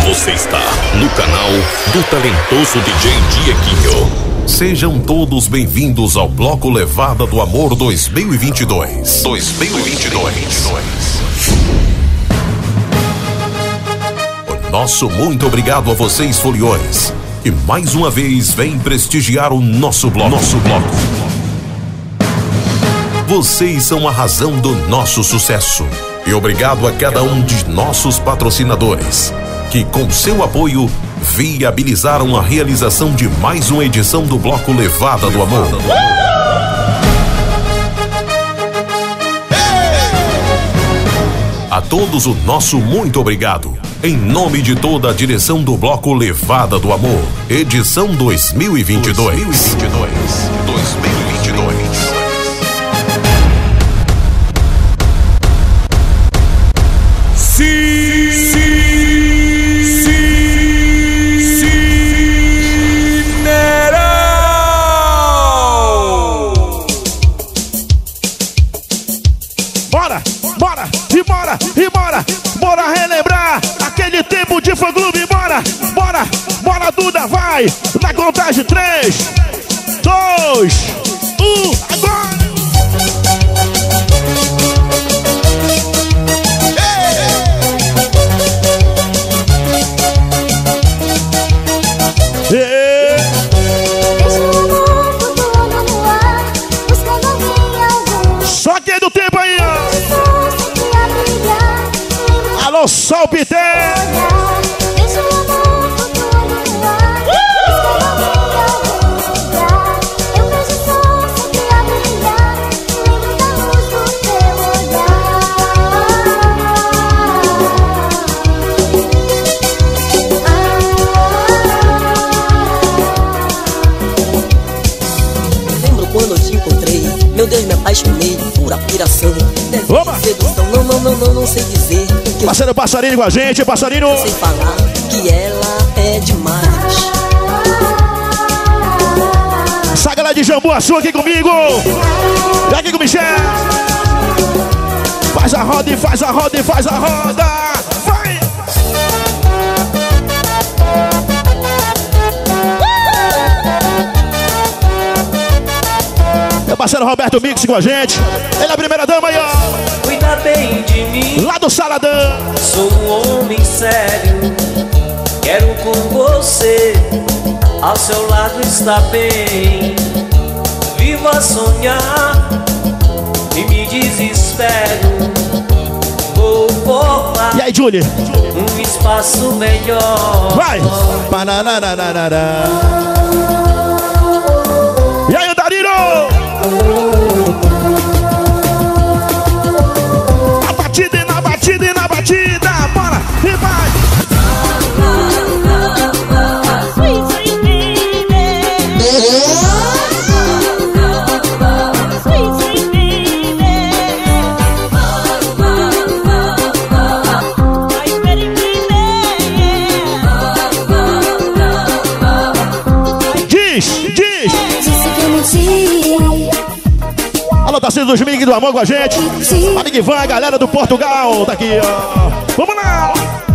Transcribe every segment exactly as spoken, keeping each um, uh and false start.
Você está no canal do talentoso D J Dieguinho. Sejam todos bem-vindos ao Bloco Levada do Amor dois mil e vinte e dois. dois mil e vinte e dois. O nosso muito obrigado a vocês, foliões, que mais uma vez vem prestigiar o nosso bloco. Nosso bloco. Vocês são a razão do nosso sucesso. E obrigado a cada um de nossos patrocinadores, que com seu apoio viabilizaram a realização de mais uma edição do Bloco Levada do Amor. A todos o nosso muito obrigado, em nome de toda a direção do Bloco Levada do Amor, edição dois mil e vinte e dois. dois mil e vinte e dois. dois mil e vinte e dois. Bora, bora, e bora, e bora, bora relembrar aquele tempo de fã-clube, bora, bora, bora Duda, vai, na contagem três, dois, um, agora! Só quem é do tempo aí, ó. Alô, Sol Pité. Meu Deus, me apaixonei por apiração. Deve sedução, não, não, não, não, não sei dizer. Parceiro Passarinho com a gente, Passarinho. Sei falar que ela é demais. Essa galera de Jambuaçu aqui comigo. E aqui com o Michel. Faz a roda e faz a roda e faz a roda. Vai! Meu parceiro Roberto Mix com a gente. Ele é a primeira dama aí, ó. Cuida bem de mim. Lá do Saladão. Sou um homem sério. Quero com você. Ao seu lado está bem. Vivo a sonhar e me desespero. Vou formar. E aí, Julie? Um espaço melhor. Vai! Bananananará. E aí, Darino? Na batida e na batida e na batida, bora e vai! Diz, diz! Alô, Tarcísio dos Mig do Amor com a gente. A Big Van, a galera do Portugal, tá aqui, ó. Vamos lá!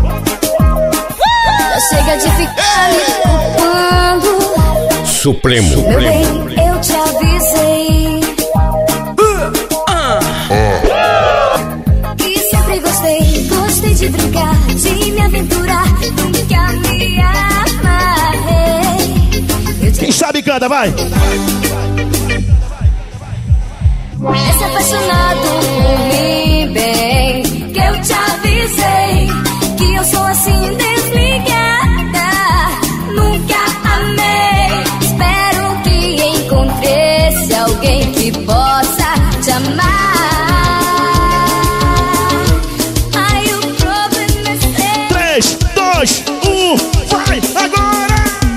Já chega de ficar me culpando. Supremo. Meu Supremo. bem, eu te avisei. Que sempre gostei, gostei de brincar, de me aventurar. Nunca me amarrei. Quem sabe canta, vai! É se apaixonado por mim, bem, que eu te avisei que eu sou assim desligada, nunca amei. Espero que encontre-se alguém que possa te amar. Ai, o problema é ser. três, dois, um, vai agora!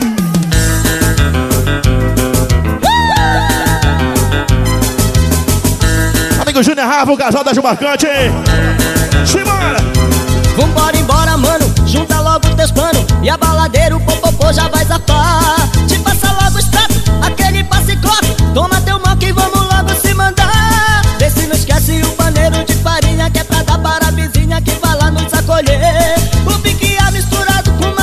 Amigo Júnior Rafa, o casal da Jumarcante, hein? Simbora! Vambora, embora, mano. Junta logo teus panos e a baladeira, o popopô já vai zapar. Te passa logo os pratos, aquele passe copo. Toma teu mal que vamos logo se mandar. Vê se não esquece o paneiro de farinha, que é pra dar para a vizinha que vai lá nos acolher. O pique misturado com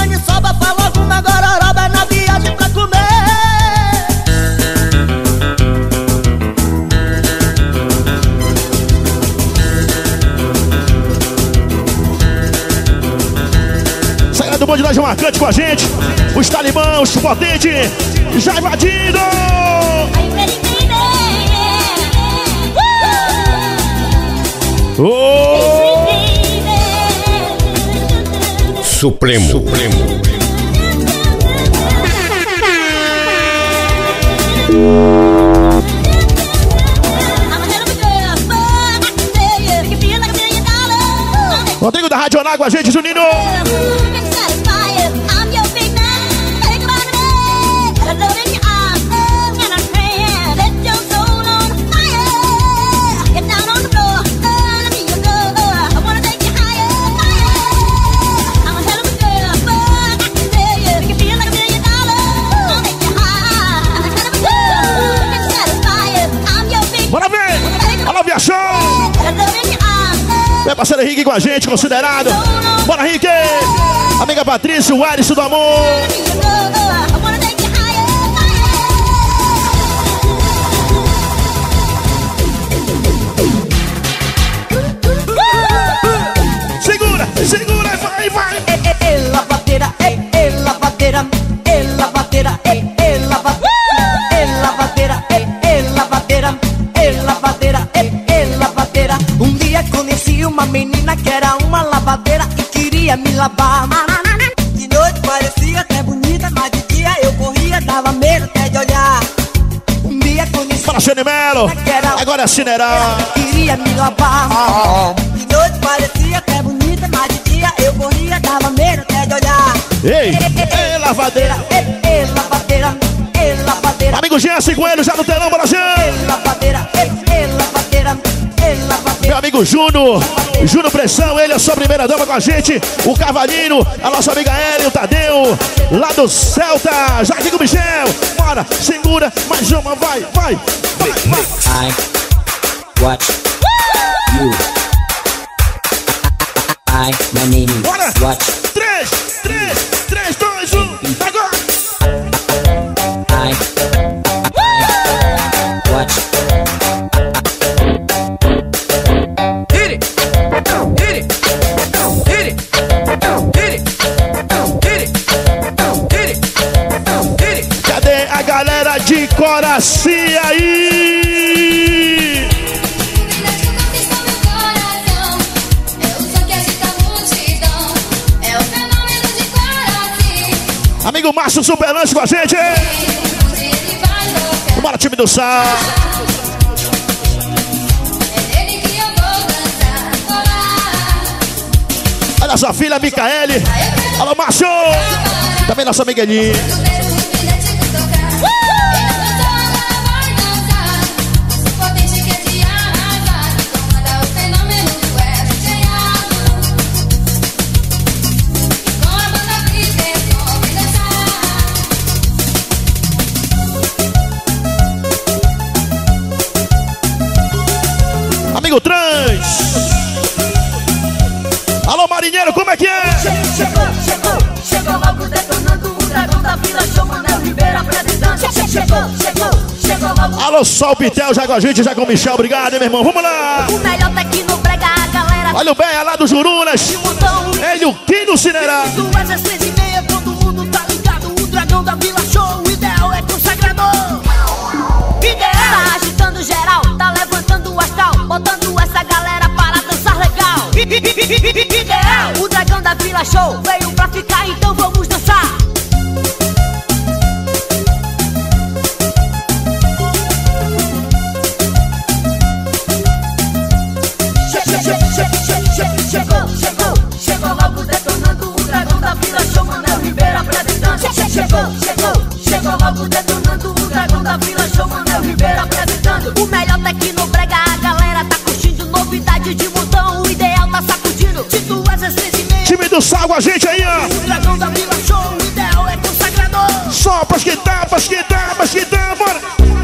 do bonde das marcantes com a gente. Os talibãs, os potentes, já invadindo. Oh! Supremo. Supremo. Rodrigo da Rádio Oná com a gente, Juninho. Bora ver! Olha o show! Meu parceiro Henrique com a gente, considerado. Bora, Henrique! Amiga Patrícia, o Aris do amor. Segura, segura, vai, vai! É lavadeira, é lavadeira, é lavadeira, é lavadeira, é lavadeira, é lavadeira, é lavadeira, é lavadeira. Um dia conheci uma menina que era uma lavadeira e queria me lavar. De noite parecia até bonita, mas de dia eu corria, dava medo até de olhar. Um dia conheci Para Xene Melo, agora é Cinerá. Queria me lavar. De noite parecia até bonita, mas de dia eu corria, dava medo até de olhar. Ei, ei, lavadeira. Ei, ei, lavadeira, ei, lavadeira. Amigo Jesse com ele já no telão, Brasil. Ei, lavadeira, ei, ei, lavadeira, ei, lavadeira. Meu amigo Juno, Juno Pressão, ele é sua primeira dama com a gente. O Cavalinho, a nossa amiga Ellen, o Tadeu, lá do Celta, já aqui com o Michel. Bora, segura, mais uma, vai, vai, vai, vai. I watch you. I, my name is Bora, watch. três, três, três, dois, um, agora. I, I watch. Hit it, hit it, hit it, hit it, hit it, hit it, hit it. Cadê a galera de Coraci aí? Amigo Márcio Superlanche com a gente. Bora, time do Sal. Olha sua filha, Micaele. Alô, Márcio. Também nossa amiga Eli. Amigo Trans. Alô, marinheiro, como é que é? Chegou, chegou, chegou logo detonando o dragão da Vila Show, Manel Ribeiro apresentando. Chegou, chegou, chegou logo. Alô, Sol Pitel, já com a gente, já com o Michel. Obrigado, hein, meu irmão. Vamos lá. O melhor tecno brega, a galera. Olha o Bé lá do Jurunas. Ele, o Kim do Cinerá. Duas às seis e meia, todo mundo tá ligado. O dragão da Vila Show, o ideal é consagrador. Ideal. Tá agitando geral, tá levantando o astral, botando essa galera para dançar legal. Ideal. O dragão da Vila Show veio pra ficar, então vamos dançar. Chegou, chegou, chegou logo detonando o dragão da Vila Show, Manel Ribeiro apresentando. Chegou, chegou, chegou logo detonando o dragão da Vila Show, Manel Ribeiro apresentando. O melhor tecno brega, a galera tá curtindo, novidade de montão, o ideal tá sacudindo. De duas às seis e meia. Time do Sal com a gente aí, ó. O dragão da Vila Show, o ideal é consagrador. Só pra esquentar, pra esquentar, pra esquentar, bora.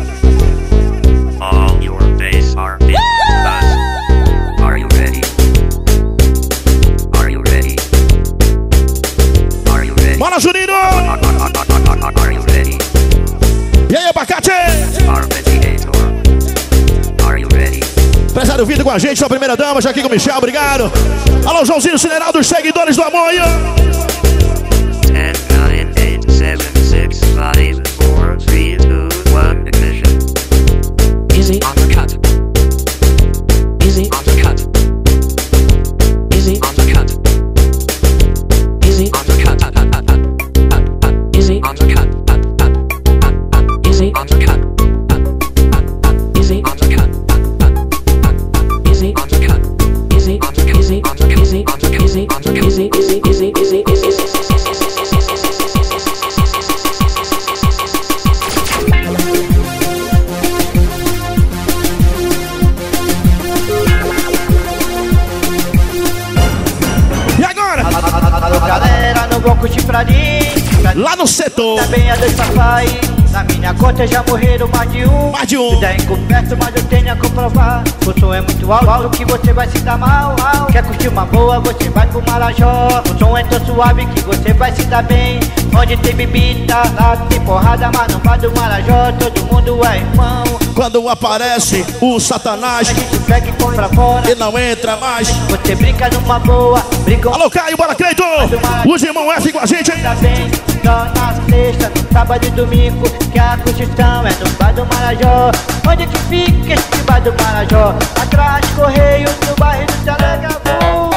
All your bass are big buzz. Are you ready? Are you ready? Are you ready? Bora, Juninho! Are you ready? E aí, abacate? Arpetigator. Are you ready? Prezado Vitor com a gente, sua primeira dama, já aqui com o Michel, obrigado. Alô, Joãozinho Cineral dos seguidores do amor aí, ó. six, five, four, three, two, one, ignition. Easy on the cut. Easy on the cut. Easy on the cut. Easy on the cut. Easy on the cut. Easy on the cut. Easy on the cut. Easy on the cut. Easy on the cut. Easy on the easy on the easy on the easy on the easy easy easy easy easy. E agora? Alô, galera, não vou curtir pra mim. Lá no setor. Também a dois papai. Na minha conta já morreram mais de um. Mais de um. Se der encoberto, mas eu tenho a comprovar. O som é muito alto, que você vai se dar mal. Quer curtir uma boa, você vai pro Marajó. O som é tão suave que você vai se dar bem. Onde tem bebida, lá tem porrada, mas não vai do Marajó, todo mundo é irmão. Quando aparece o Satanás, A gente pega e põe pra fora. e não entra mais. Você brinca numa boa, brinca. Alô, Caio, bora, Cleito! Os irmãos F com a gente, hein? Tá bem, só na sexta, no sábado e domingo, que a curtição é no bar do Marajó. Onde que fica esse bar do Marajó? Atrás, Correio, no bairro do Telegabu.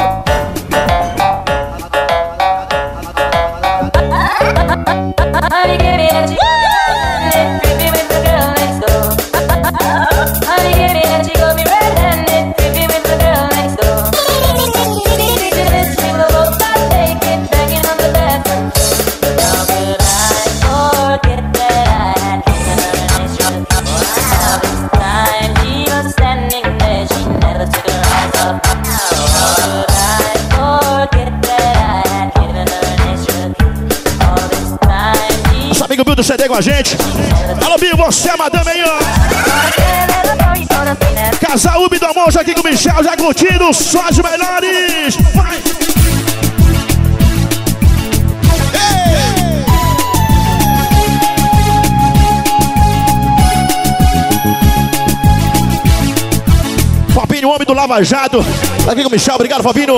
Amigo Bill do C D com a gente. Alô, Bill, você é a madame aí, ó. Casal Ubi do Amor, já aqui com o Michel, já curtindo só as melhores. Vai! Fabinho, homem do Lava Jato. Tá aqui com o Michel, obrigado, Fabinho.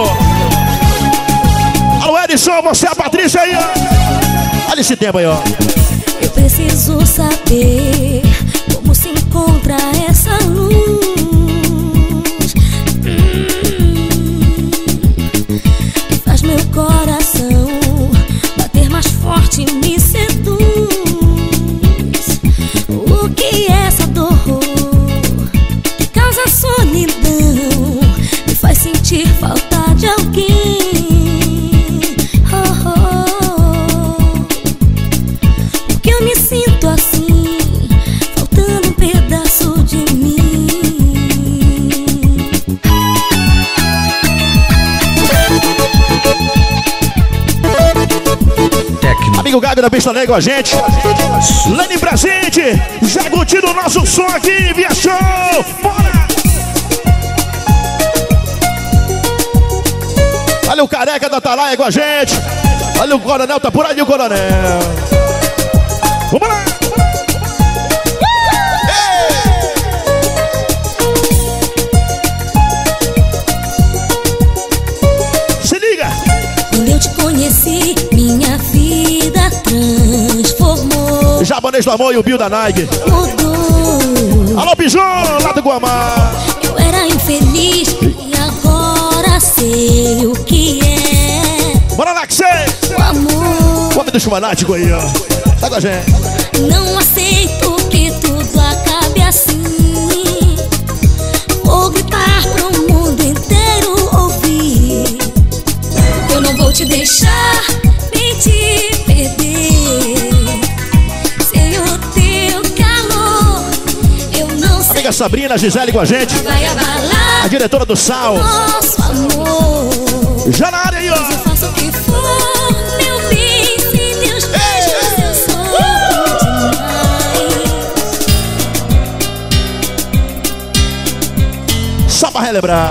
Alô, Edson, você é a Patrícia aí, ó. Olha esse tempo aí, ó. Eu preciso saber como se encontra essa luz hum, que faz meu coração bater mais forte e me seduz. O que é essa dor que causa solidão, me faz sentir falta de alguém. Oh, oh. Sinto assim, faltando um pedaço de mim. Amigo Gabi da Pista Negra com a gente. Lene presente, já curtindo o nosso som aqui, via show. Bora! Olha o careca da Atalaia com a gente. Olha o coronel, tá por ali o coronel. Vamos lá! Se liga! Quando eu te conheci, minha vida transformou. Japonês do Amor e o Bill da Nike. Mudou. Alô, Pijon, lá do Guamá. Eu era infeliz e agora sei o que é. Bora lá, que sei! O amor. O homem do chumanático aí, ó. Tá com a gente. Não aceito que tudo acabe assim. Vou gritar pro mundo inteiro ouvir. Eu não vou te deixar nem te perder. Sem o teu calor, eu não sei. Amiga Sabrina, Gisele com a gente. Vai abalar a diretora do Sal. Nosso amor. Já na área aí, ó. Mas eu faço o que for, meu bem. Sem teus beijos eu sou demais. Só pra relembrar.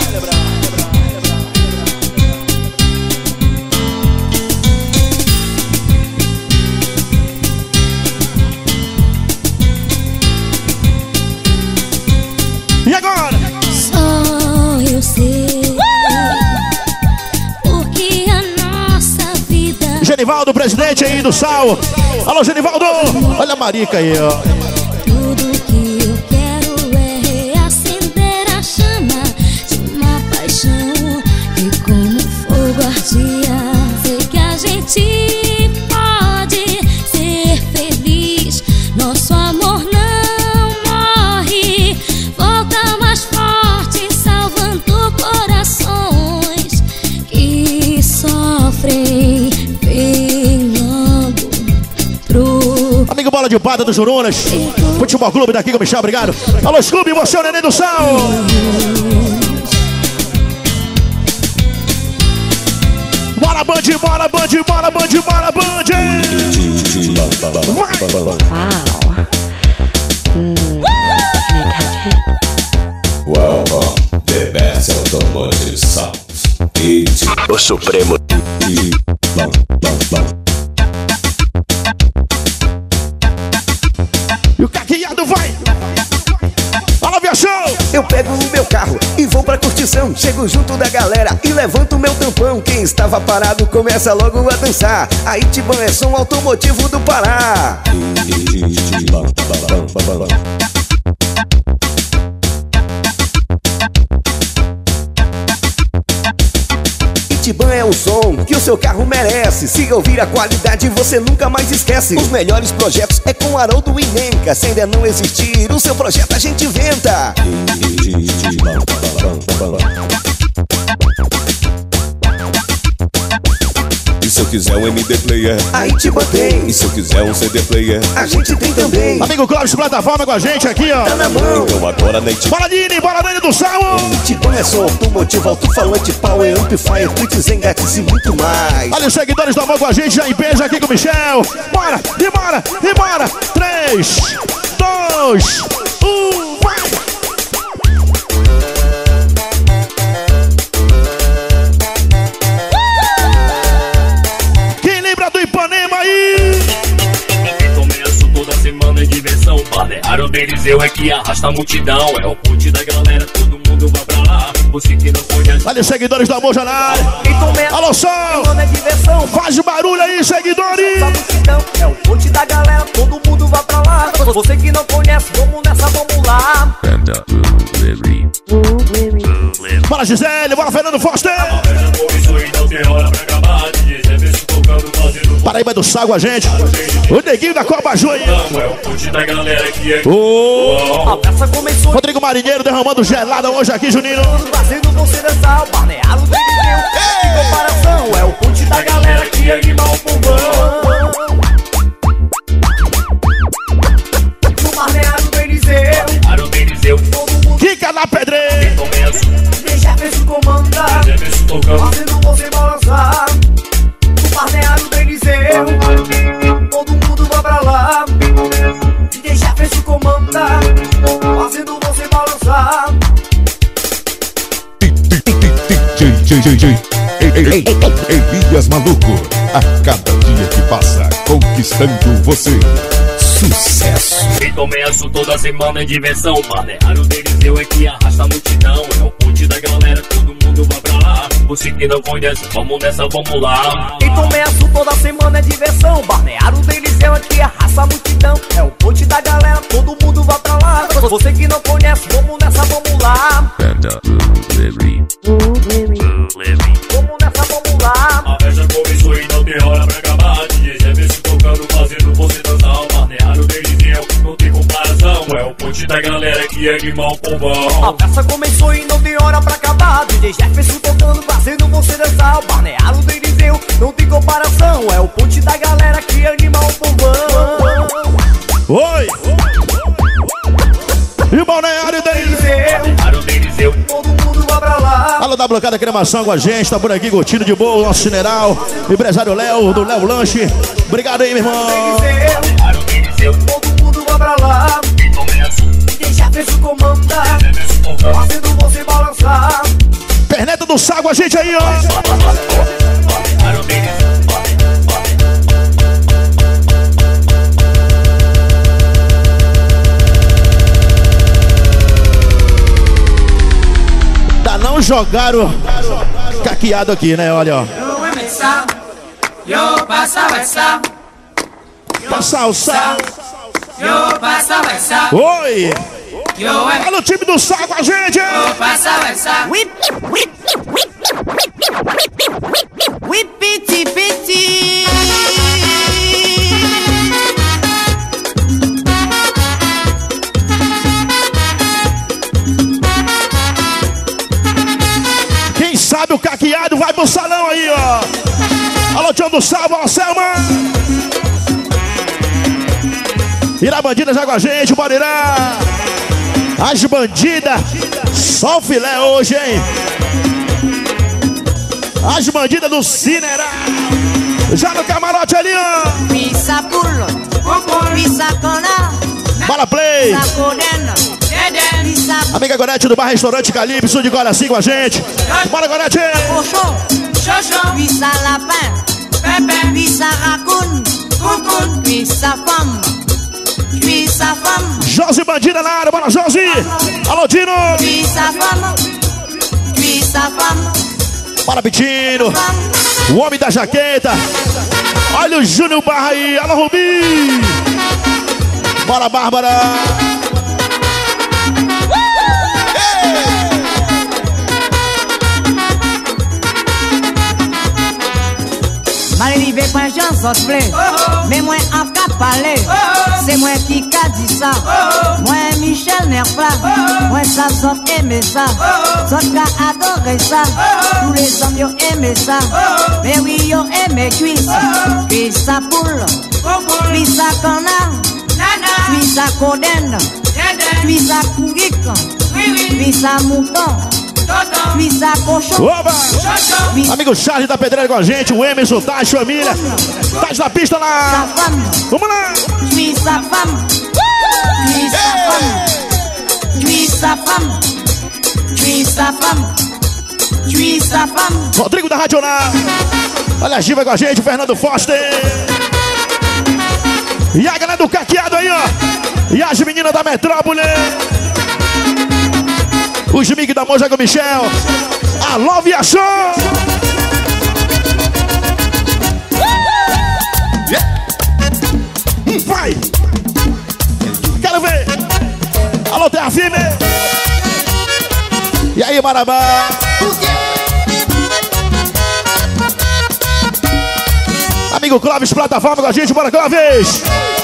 E agora? Só eu sei. Porque a nossa vida Genivaldo, presidente aí do Sal. Alô, Genivaldo. Olha a Marica aí, ó. Tudo que eu quero é reacender a chama de uma paixão que como fogo ardia. Sei que a gente pode ser feliz. Nosso amor não morre, volta mais forte, salvando corações que sofrem, penando pro... Amigo Bola de Pata dos Jurunas, Futebol Clube daqui com o Michel, obrigado. Alô, Scooby, você é o neném do Sal. Bora, Band, bora, Band, bora, Band, bora, Band. Welcome, the best automotive sounds. O Supremo. E o caqueado vai. Fala, viajão. Eu pego o meu carro e vou pra curtição. Chego junto da galera e levanto meu tampão. Quem estava parado começa logo a dançar. A Itibã é som automotivo do Pará. Itibã é o som que o seu carro merece. Se ouvir a qualidade, você nunca mais esquece. Os melhores projetos é com Haroldo e Nenca. Se ainda não existir, o seu projeto a gente inventa. E se eu quiser um M D player, a Itibã tem. E se eu quiser um C D player, a gente tem também. Amigo Cláudio, plataforma com a gente aqui, ó. Tá na mão. Então agora na Itibã. Bora, Dini, bora, Dani do Sal. Itibã é som automotivo, alto-falante, power, amplifier, tweets, engates e muito mais. Olha os seguidores do amor com a gente, já em peso aqui com o Michel. Bora, e bora, e bora. três, dois, um, vai. Quem lembra do Ipanema aí? Começo toda semana é diversão. Balneário Berizeu é que arrasta a multidão. É o ponte da galera, todo mundo vai pra lá. Você que não conhece. Olha os seguidores do amor, Janar. Alô, som. É diversão. Faz barulho aí, seguidores. É o ponte da galera, todo mundo vai pra lá. Você que não conhece, vamos nessa, vamos lá. Bora, Gisele, bora, Fernando Foster. Paraíba do Sal com a gente. O neguinho da Copa Ju aí. Oh. A peça começou. Rodrigo Marinheiro derramando gelada hoje aqui, Juninho. Fazendo você dançar, o Balneário Berizeu. Em comparação, é o ponte da galera que anima o povão. No Balneário Berizeu. Balneário Berizeu. Fica na pedreira. Deixa a peça comandar. Fazendo você balançar. No Balneário Berizeu. Todo mundo vai pra lá. Deixa a peça comandar. Fazendo você balançar. J J J Elias Maluco, a cada dia que passa, conquistando você. Sucesso. Em começo toda semana é diversão. Balneário Berizeu é que arrasta a multidão. É o ponte da galera, todo mundo vai pra lá. Você que não conhece, vamos nessa, vamos lá. Em começo toda semana é diversão. Balneário Berizeu é que arrasta a multidão. É o ponte da galera, todo mundo vai pra lá. Você que não conhece, vamos nessa, vamos lá. Vamos nessa, vamos lá. A festa começou e não tem hora pra acabar. D J G tocando, fazendo você dançar. O Balneário Berizeu não tem comparação. É o ponte da galera que anima o povão. A festa começou e não tem hora pra acabar. D J Jefferson tocando, fazendo você dançar. O Balneário Berizeu não tem comparação. É o ponte da galera que anima o povão. Oi! E o Balneário Berizeu. Todo mundo vai pra lá. Alô da Blocada Cremação com a gente, tá por aqui curtindo de boa o nosso general, empresário Léo, do Léo Lanche. Obrigado aí, meu irmão. Todo mundo vai pra lá. Deixa a comandar. Fazendo você balançar. Perneta do Sal com a gente aí, ó. Tá não jogaram caqueado aqui, né? Olha, ó. Yo pasaba esa. Pra salsar. Yo pasaba esa. Oi! Yo Olha o time do sal com a gente! Yo pasaba esa. Whip, whip, whip, whip, piti, piti. Quem sabe o caqueado vai pro salão aí, ó! Alô, tio do sal, alô, Selma! Irá bandida já com a gente, bora Irá! As bandidas, só o filé hoje, hein? As bandidas do Cinerá. Já no camarote ali, ó. Pisa pulo, pisa cona. Bora play. Pisa codena. Pisa Amiga Gorete do Bar Restaurante Calypso de Guaraci com a gente. Bora, Gorete. cochon. Pisa lapin. Pisa raccoon. Pisa femme. Pisa femme. Josi Bandida na área, bora Josi. Alô, Dino. Pisa femme. Pisa femme. Bora, Pitino. O homem da jaqueta. Olha o Júnior Barra aí. Alô, Rubi. Bora, Bárbara. M'arrivé pas j'en sort blé. Mais moi en cas parler. C'est moi qui qu'a dit ça. Moi Michel Nerpla. Moi ça sort aimé ça. Sort qu'a adoré ça. Tous les hommes yo aimé ça. Mais oui yo aimé cuisse. Puis ça poule. Puis ça connard. Puis ça codenne. Puis ça couic. Puis ça mouton. Pisa cochon. Oba! Amigo Charles da Pedreira com a gente, o Emerson, Tati, família. Tati na pista lá. Vamos lá. Pisa femme. Pisa femme. Pisa femme. Pisa femme. Pisa femme. Rodrigo da Radional. Olha a Giva com a gente, o Fernando Foster. E a galera do caqueado aí, ó. E as meninas da metrópole. Os Mig da Moja com o Michel. Alô, Viação! Vai! Quero ver! Alô, Terra Firme! E aí, Marabá? Amigo Clóvis, plataforma com a gente, bora Clóvis!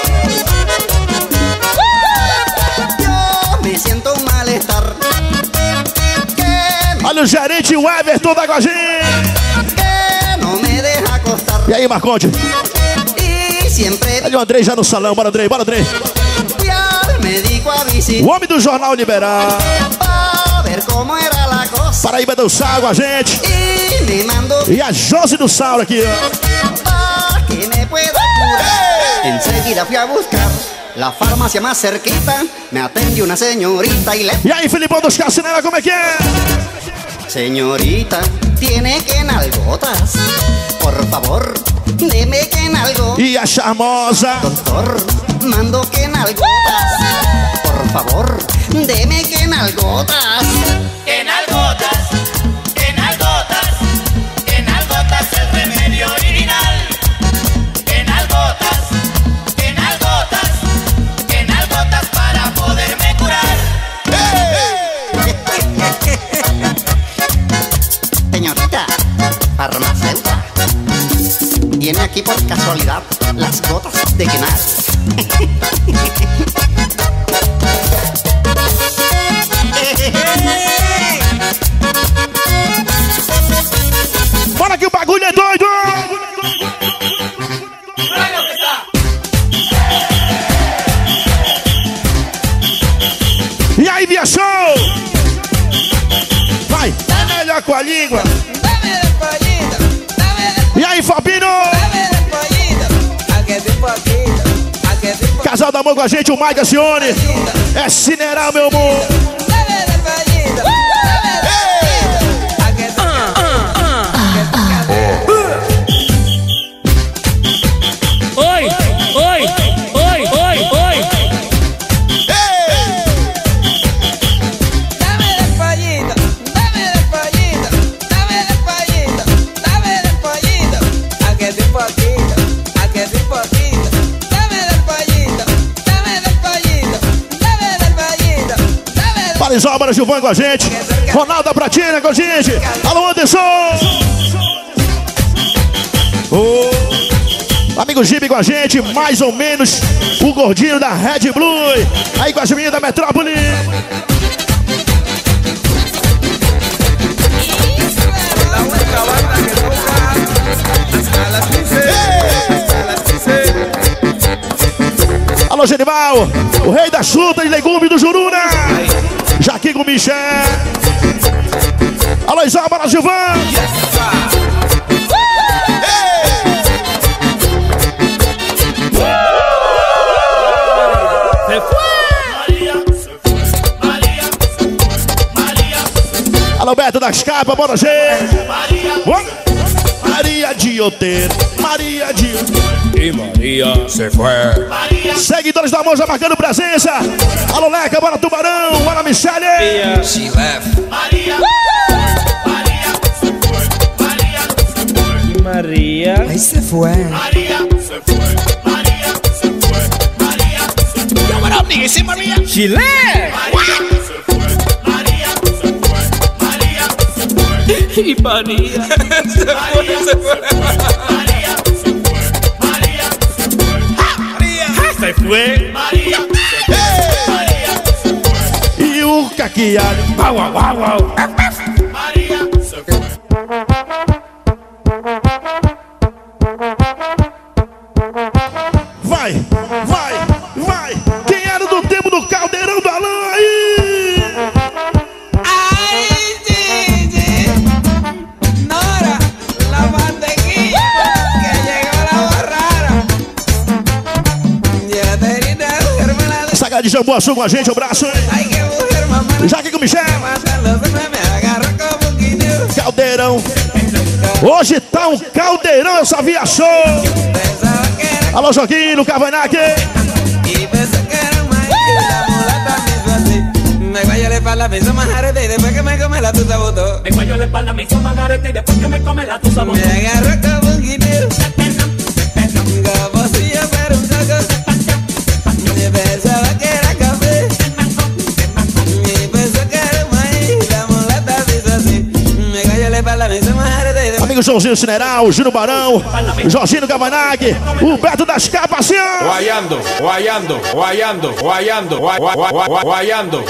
Me siento un malestar. Olha o gerente, o Everton da Guajinha. E aí, Marconde? Olha o Andrei já no salão. Bora, Andrei, bora, Andrei. O homem do Jornal Liberal. Paraíba do Sal com a gente. E a Josi do Sal aqui, ó. Enseguida fui a buscar la farmacia más cerquita. Me atendió una señorita y le... E aí, Filipão dos Cassinela, como é que é? Señorita, tiene que nalgotas. Por favor, deme que nalgo. E a charmosa. Doctor, mando que nalgotas. Por favor, deme que nalgotas. Que nalgotas, que nalgotas, que nalgotas el remedio original. Que nalgotas, que nalgotas, que nalgotas para poderme curar. Señorita, farmacéutica, tiene aquí por casualidad las gotas de Kenal. Bora que o bagulho é doido! E aí, Via Show! Vai! Tá melhor com a língua! E aí, Fabinho! Casal do amor com a gente, o Mike Acione! É Cineral, meu amor! Oi, oi, oi, oi, oi. Dame despacito, dame despacito, dame despacito, dame despacito. A que te Várias obras de Gilvan com a gente. Ronaldo Pratina com a gente. Alô, Anderson. Oh. Amigo Gibi com a gente. Mais ou menos o gordinho da Red Blue. Aí com as meninas da Metrópole. Alô, Genival, o rei da fruta e legume do Juruna. Jaquim com Michel. Alô, Isobara Gilvan. Alô, Beto das Capas, bora, gente. Maria de Oteiro, Maria de E Maria se foi. Seguidores da Moja marcando presença. Alô, Leca, bora Tubarão, bora Michele. She left. Maria, Maria se foi. Maria se foi. Maria. Aí se foi. Maria se foi. Maria se foi. Maria se foi. Yo, what up, nigga? It's Maria. She left. Maria se foi. Maria se foi. Maria se foi. E Maria. Se foi, se foi. Maria se foi. Maria se foi. Maria se foi. Maria se foi. Maria se foi. E o caqueado. Uau, uau, uau, uau. Maria se foi. Vai, vai, vai. Quem era do tempo do caldeirão do Alain aí? Ai, Gigi. Nora, la mantequilla. Que llegó la borrara. Ya terina, hermana. Saga de Jambuaçu com a gente, um abraço, hein? Ai, que mujer, mamá. Já aqui com o Michel. Me agarró como guineo. Caldeirão. Hoje tá um caldeirão, eu só vi a show. Alô, Joguinho, Cavanhaque. Y pensé que era un maíz, la mulata me hizo así. Me guayó la espalda, me hizo majarete y después que me come la tusa botó. Me guayó la espalda, me hizo majarete y después que me come la tusa botó. Me agarró como un guineo. Como si yo fuera un coco. Me pensaba que era café. Y pensé que era un maíz, la mulata me hizo así. Me guayó la espalda, me hizo majarete y después. Amigo Joãozinho Cineral, Júnior Barão, Jorginho Cavanhaque, o Beto das Capas, assim, ó. Guayando, guayando, guayando, guayando, guayando, guayando.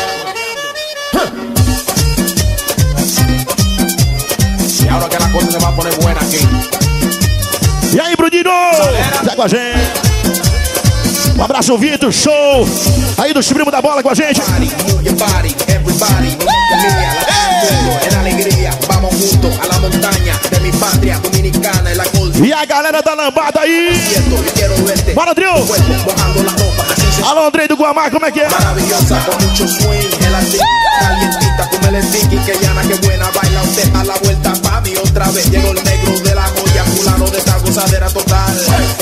E agora que a coisa vai poner buena aqui. E aí, Brunino? Já com a gente. Um abraço, Vitor, show. Aí dos primos da bola com a gente. E a galera da lambada aí. Bora, André. Alô, André do Guamá, como é que é? Maravillosa, con mucho swing, elástica, calientita, como el sticky, que llana, que buena, baila usted a la vuelta pa' mí otra vez. Llegó el negro de la joya, fulano de esta gozadera total.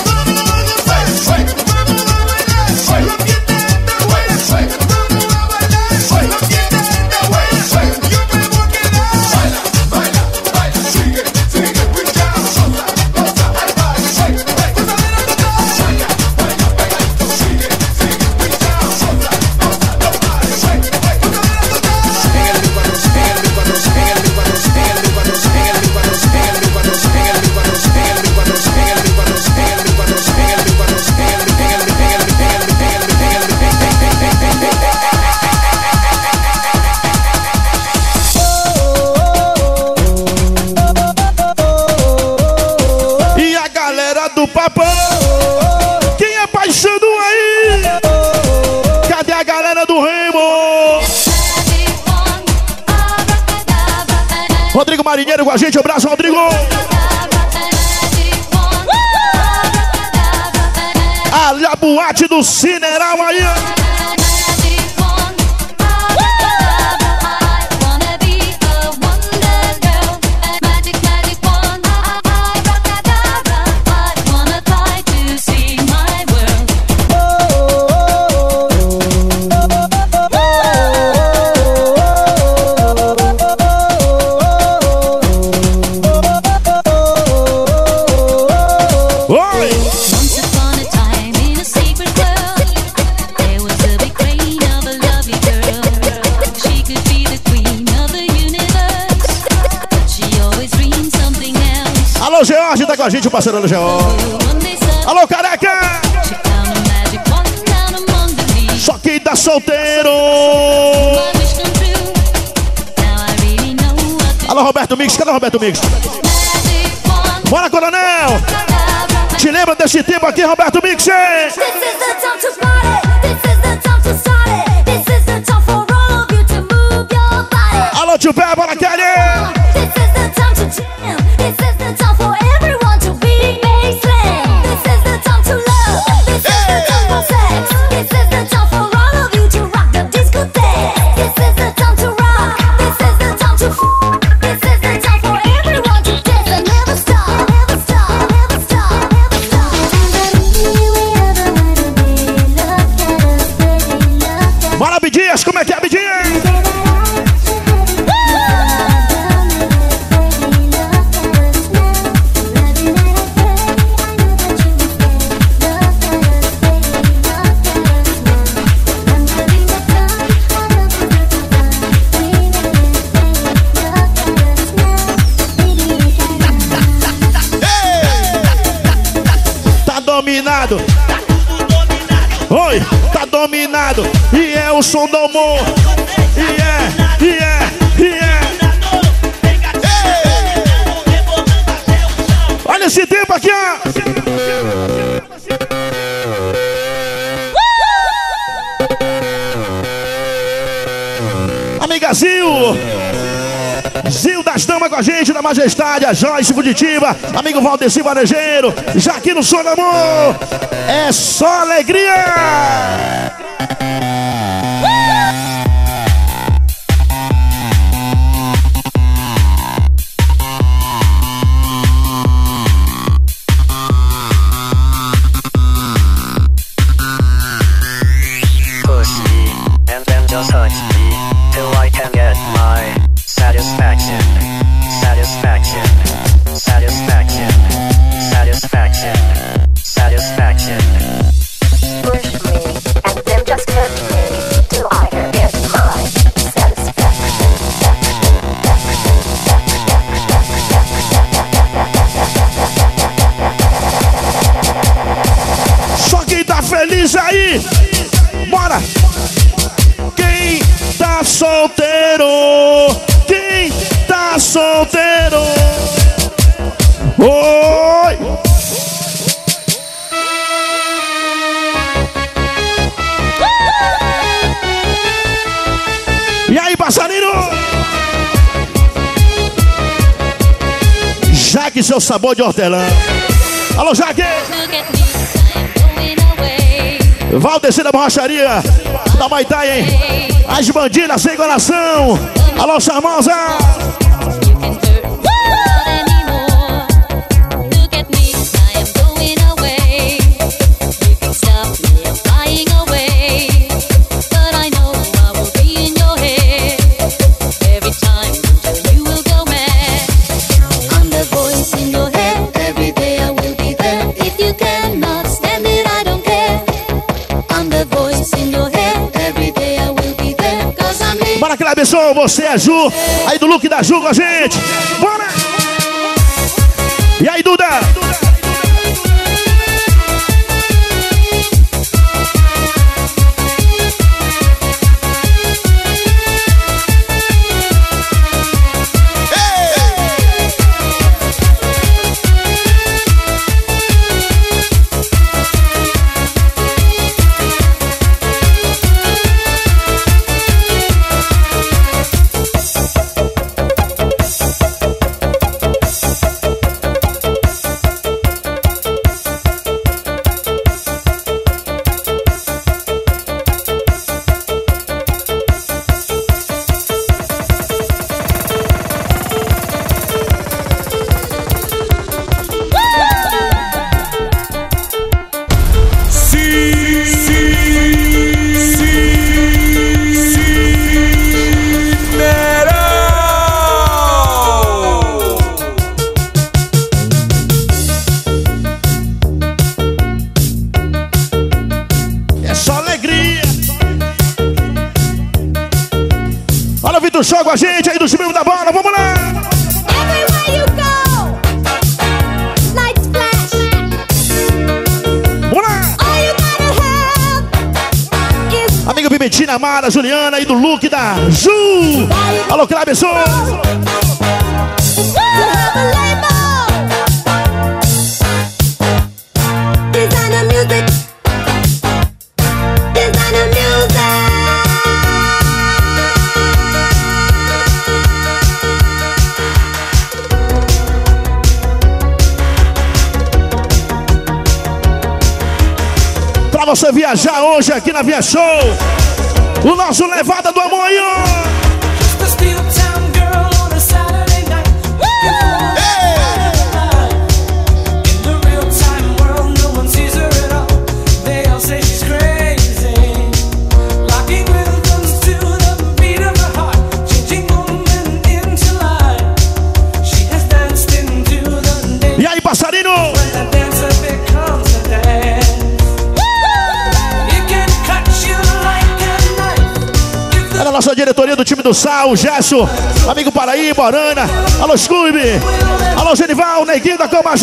Rodrigo Marinheiro com a gente, um abraço, Rodrigo. Ali a boate do Cineral aí. She could hoje tá com a gente o parceiro do G O. Alô, careca! Só quem tá solteiro. Alô, Roberto Mix, cadê o Roberto Mix? Bora, coronel! Te lembra desse tempo aqui, Roberto Mix? Alô, tio Pé, bora, Kelly! Bora, Abdias, como é que é, Abdias? Tá dominado. Oi, tá dominado. E é o som do amor. E é, e é, e é. Olha esse tempo aqui, ó. Amiga Zil. Zil das Damas com a gente, da Majestade, a Joyce Fugitiva, amigo Valdeci Varejeiro, já aqui no Som do Amor. É só alegria! Push me, and then just touch me, till I can get my satisfaction, satisfaction, satisfaction, satisfaction, satisfaction. Push me, and then just touch me, till I can get my satisfaction. Só quem tá feliz aí, bora! Quem tá solteiro? Quem tá solteiro? Oi! E aí, passarinho? Jaque, seu sabor de hortelã. Alô, Jaque! Valdeci da Borracharia da Maitaia, hein? As bandidas sem coração. Alô, charmosa! Bora, Clebson, você é a Ju, aí do look da Ju com a gente. Bora! E aí, Duda? Do show com a gente aí dos membros da bola, vamos lá! Clementina, Mara, Juliana e do look da Ju. Alô, Cleberson. Designer music. Designer music. Pra você viajar hoje aqui na Via Show, o nosso Levada do Amor aí, ó. E aí, passarinho? É da nossa diretoria do time do Sal, o Gesso, amigo Paraíba, Orana, alô Scooby, alô Genival, Neguinho da Comaju.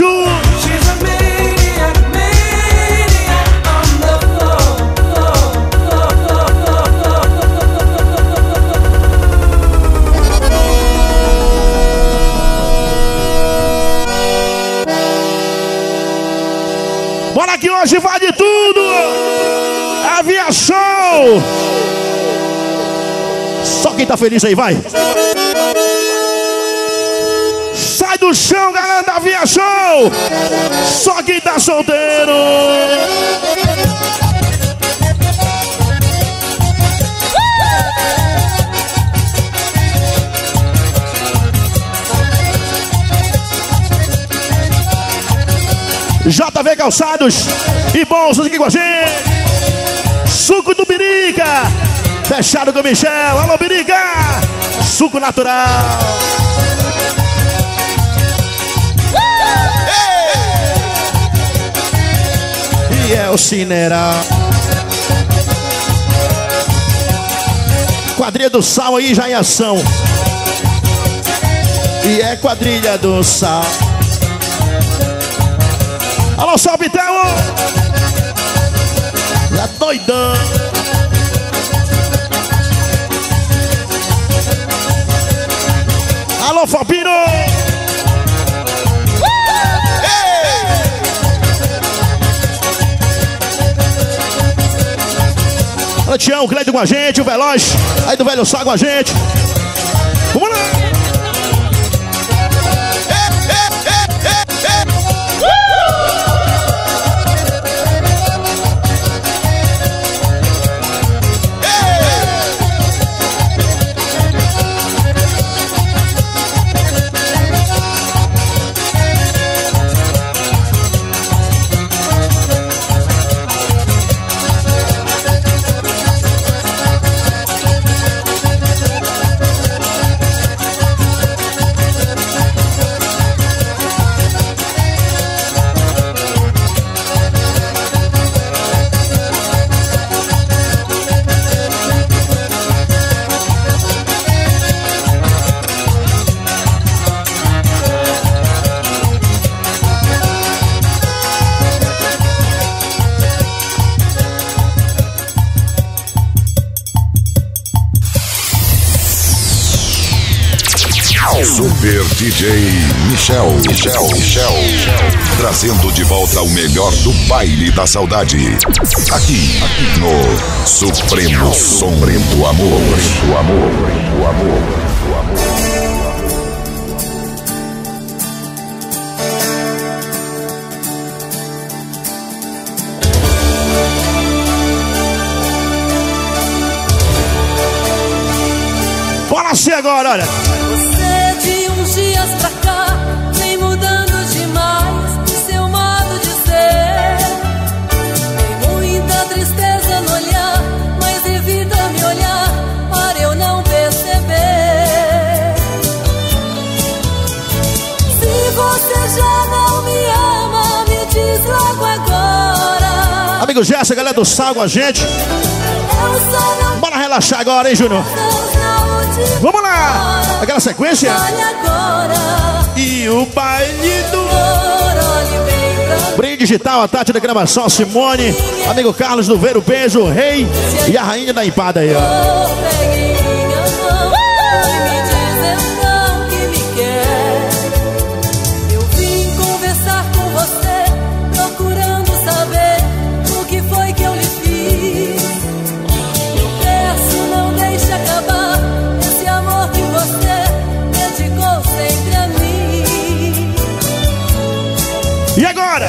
Bora que hoje vale tudo! É Via Show! Só quem tá feliz aí, vai! Sai do chão, galera da Via Show! Só quem tá solteiro! J V Calçados e bolsas aqui com a gente. Suco do Birica, fechado com o Michel. Alô, Birica, suco natural. E é o Cineral. Quadrilha do Sal aí já em ação. E é quadrilha do Sal. Alô, salve, Theo! Já doidão! Alô, Fabino! Alô, Tião, o Cleiton com a gente, o Veloz, aí do Velho Sá com a gente. Vamos lá! Super D J Michel, Michel, Michel, trazendo de volta o melhor do baile da saudade. Aqui, aqui no Supremo Som do Amor, do amor, do amor, do amor. Bora ser agora, olha. Você de uns dias pra cá vem mudando demais seu modo de ser. Tem muita tristeza no olhar, mas evita me olhar para eu não perceber. Se você já não me ama, me diz logo agora. Amigo Gerson, galera do Sal com a gente. Bora relaxar agora, hein, Júnior? Vamos lá! Aquela sequência. Olha agora. E o baile do... Olhe bem pra Brinde Digital, a Tati da gravação, a Simone, amigo Carlos do Ver o Beijo, o Rei e a Rainha da Empada aí, ó. E agora?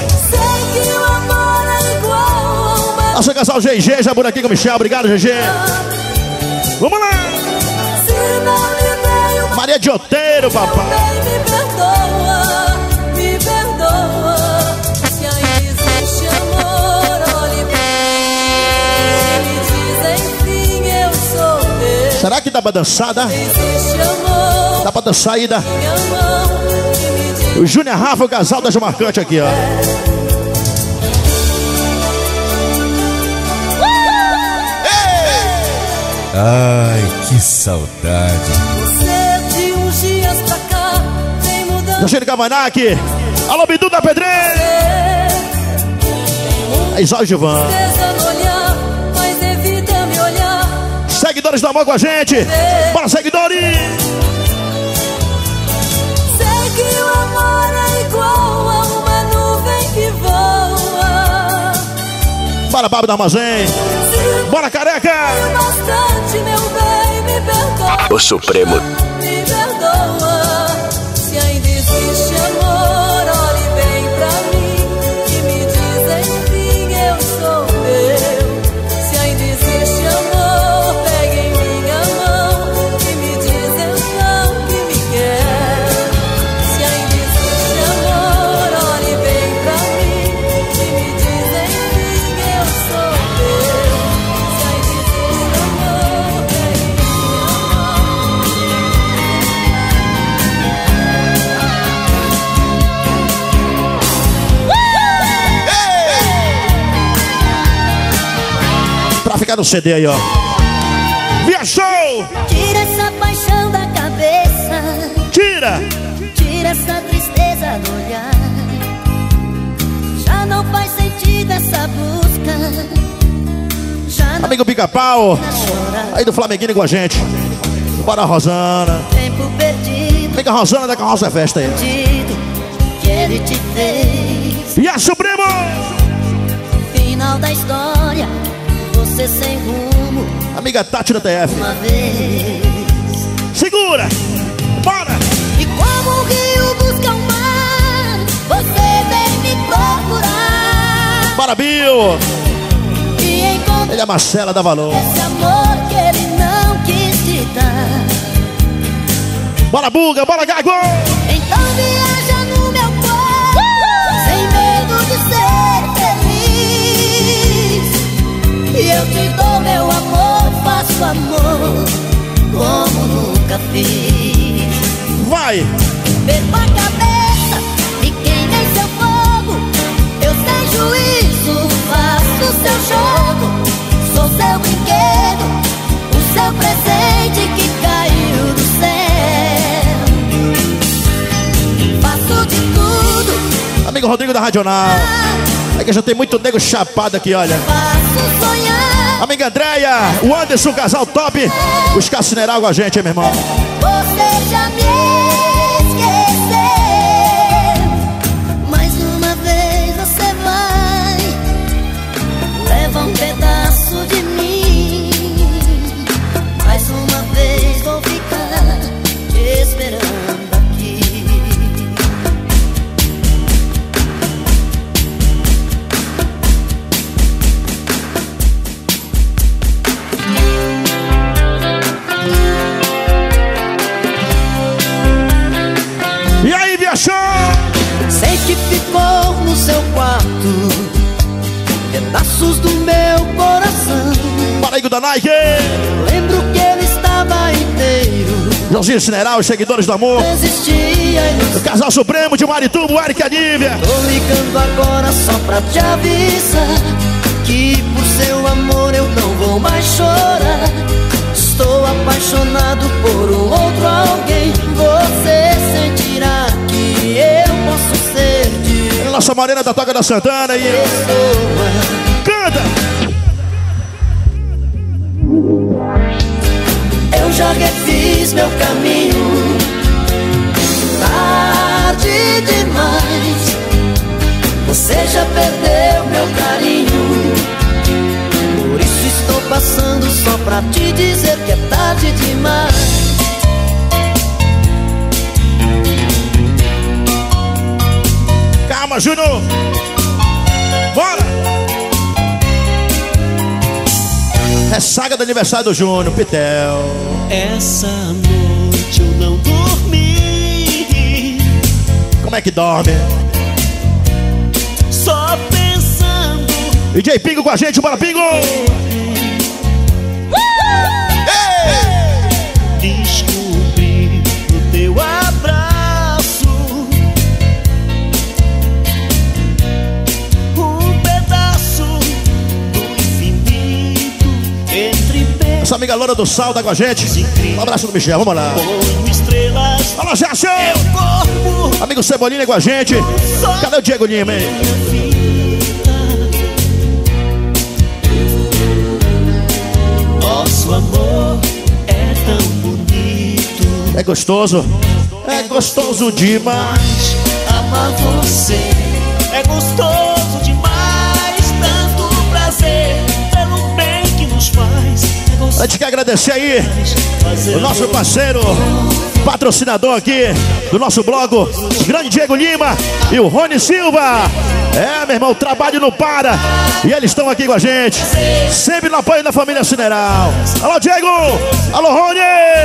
Nosso casal G G já por aqui com o Michel. Obrigado, G G. Vamos lá. Maria de Oteiro, papai. Me perdoa, me perdoa. Se ainda existe amor, olhe bem. Me diz enfim, eu sou teu. Será que dá pra dançar, dá? Existe amor. Dá pra dançar aí, dá? Minha mão. O Júnior Rafa, o casal da Marcante aqui, ó. Ai, que saudade. Você de uns dias pra cá vem mudando. Jogênio Cavanac. Alô, Bidu da Pedreira. Aí, Zóio Gilvan. Mas evita me olhar. Seguidores do amor com a gente. Bora, seguidores. Que o amor é igual a uma nuvem que voa. Bora, Babo do Armazém. Bora, careca. Bastante, meu bem, me perdoa. O Supremo. Me perdoa. Se ainda existe amor, olhe bem pra mim e me diz enfim, eu sou teu. Se ainda existe amor, pegue em minha mão e me diz então que me quer. Ficar no C D aí, ó. Viajou! Tira essa paixão da cabeça. Tira! Tira essa tristeza do olhar. Já não faz sentido essa busca. Já amigo Pica-Pau aí do Flamenguinho com a gente. Bora, Rosana. Tempo perdido. Amiga Rosana da Carroça Festa aí. Que ele te fez. E a Supremo! Final da história. Você sem rumo. Amiga Tati da T F. Uma vez. Segura! Bora! E como o rio busca o mar, você vem me procurar. Bora, Bill! E encontra ele é a Marcela da Valor. Esse amor que ele não quis te dar. Bora, Buga! Bora, Gago! Então viaja no meu corpo, uh! sem medo de ser feliz. E eu te dou meu amor, faço amor como nunca fiz. Vai! Perco a cabeça e queimei seu fogo. Eu sem juízo faço seu jogo. Sou seu brinquedo, o seu presente que caiu do céu. Faço de tudo. Amigo Rodrigo da Radional. É que já tem muito nego chapado aqui, olha. Faço sonhar. Amiga Andréia, o Anderson, casal top. Os Cacineral com a gente, hein, meu irmão. Você já me esqueceu. Mais uma vez você vai. Leva um pedaço de mim. Mais uma vez vou ficar esperando aqui. E aí, viajou? Sei que ficou no seu quarto pedaços do meu coração. Paraígo da Nike. Lembro que ele estava inteiro. Joãozinho Cineral, os seguidores do amor. Existia o casal Supremo de Marituba, Eric e a Nívia. Tô ligando agora só pra te avisar que por seu amor eu não vou mais chorar. Estou apaixonado por um outro alguém. Você sentirá que eu posso ser de nossa Morena da Toca da Santana e... Canta! Eu já refiz meu caminho, tarde demais. Você já perdeu meu carinho, por isso estou passando só pra te dizer que é tarde demais. Calma, Júnior! Bora! É saga do aniversário do Júnior, Pitel. Essa noite eu não dormi. Como é que dorme? Só pensando. D J Pingo com a gente, bora Pingo! Descobri no teu abraço um pedaço do infinito entre pés. Essa amiga Loura do Sal tá com a gente. Um abraço do Michel, vamos lá. Fala, Gerson! Amigo Cebolinha com a gente. Cadê o Diego Lima, hein? Nosso amor é tão bonito. É gostoso. É gostoso demais. Amar você é gostoso demais. Tanto prazer pelo bem que nos faz. A gente quer agradecer aí o nosso parceiro, patrocinador aqui do nosso blog, o grande Diego Lima e o Rony Silva. É, meu irmão, o trabalho não para. E eles estão aqui com a gente, sempre no apoio da família Cineral. Alô, Diego! Alô, Rony!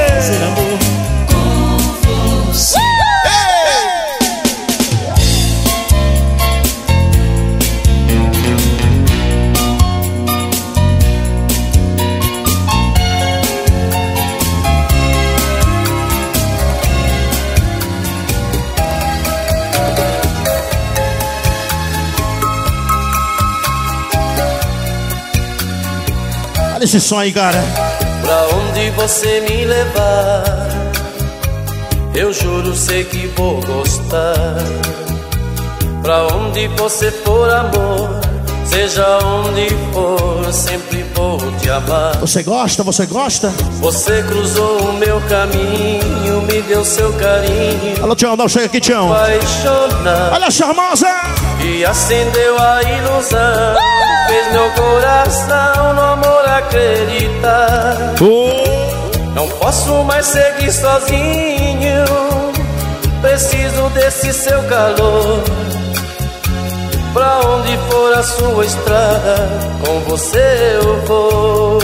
Olha esse som aí, cara. Pra onde você me levar, eu juro, sei que vou gostar. Pra onde você for, amor, seja onde for, sempre vou te amar. Você gosta? Você gosta? Você cruzou o meu caminho, me deu seu carinho. Alô, Tião, não chega aqui, Tião. Apaixonar. Olha a charmosa! E acendeu a ilusão, fez meu coração no amor acreditar. Oh. Não posso mais seguir sozinho, preciso desse seu calor. Pra onde for a sua estrada, com você eu vou.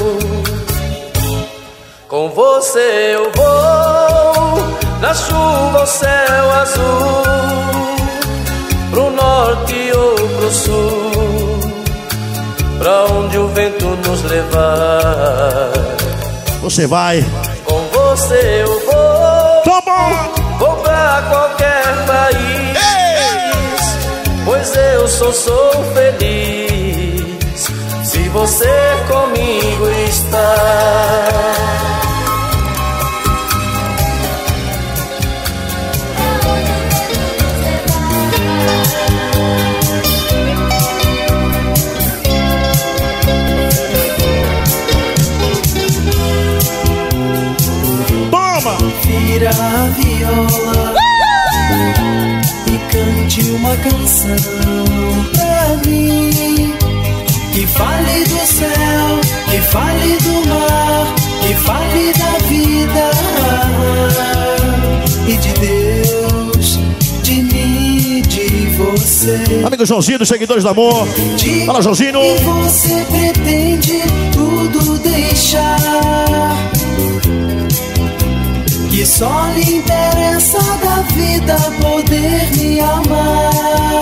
Com você eu vou, na chuva ou céu azul, pro norte ou pro sul, pra onde o vento nos levar. Você vai. Com você eu vou. Toma! Vou pra qualquer país. Ei! Pois eu sou, sou feliz se você comigo está. Vira a viola e cante uma canção pra mim, que fale do céu, que fale do mar, que fale da vida e de Deus, de mim, de você. Amigo Joãozinho, dos Seguidores do Amor. Fala, Joãozinho. E você pretende tudo deixar, que só lhe interessa da vida poder me amar,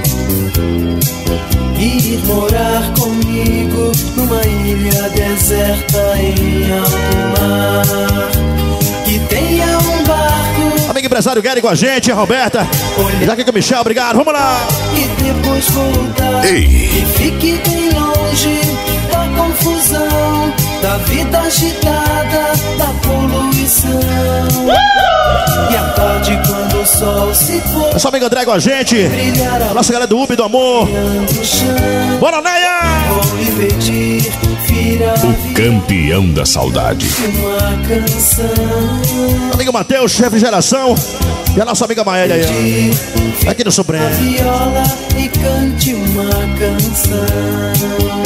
ir morar comigo numa ilha deserta em alto mar, que tenha um barco. Amigo empresário Gary com a gente, a Roberta. E daqui com o Michel, obrigado, vamos lá. E depois voltar. Ei. E fique bem longe da confusão, da vida agitada, da poluição. Uh! E à tarde, quando o sol sol se for. Nossa amiga André com a gente. Nossa galera do Ubi do Amor. Bora, Neia! Vou lhe pedir, vira O campeão da saudade. uma canção. Amigo Matheus, chefe de geração. E a nossa amiga Maélia aí, ó. Aqui no Supremo. Viola e cante uma canção.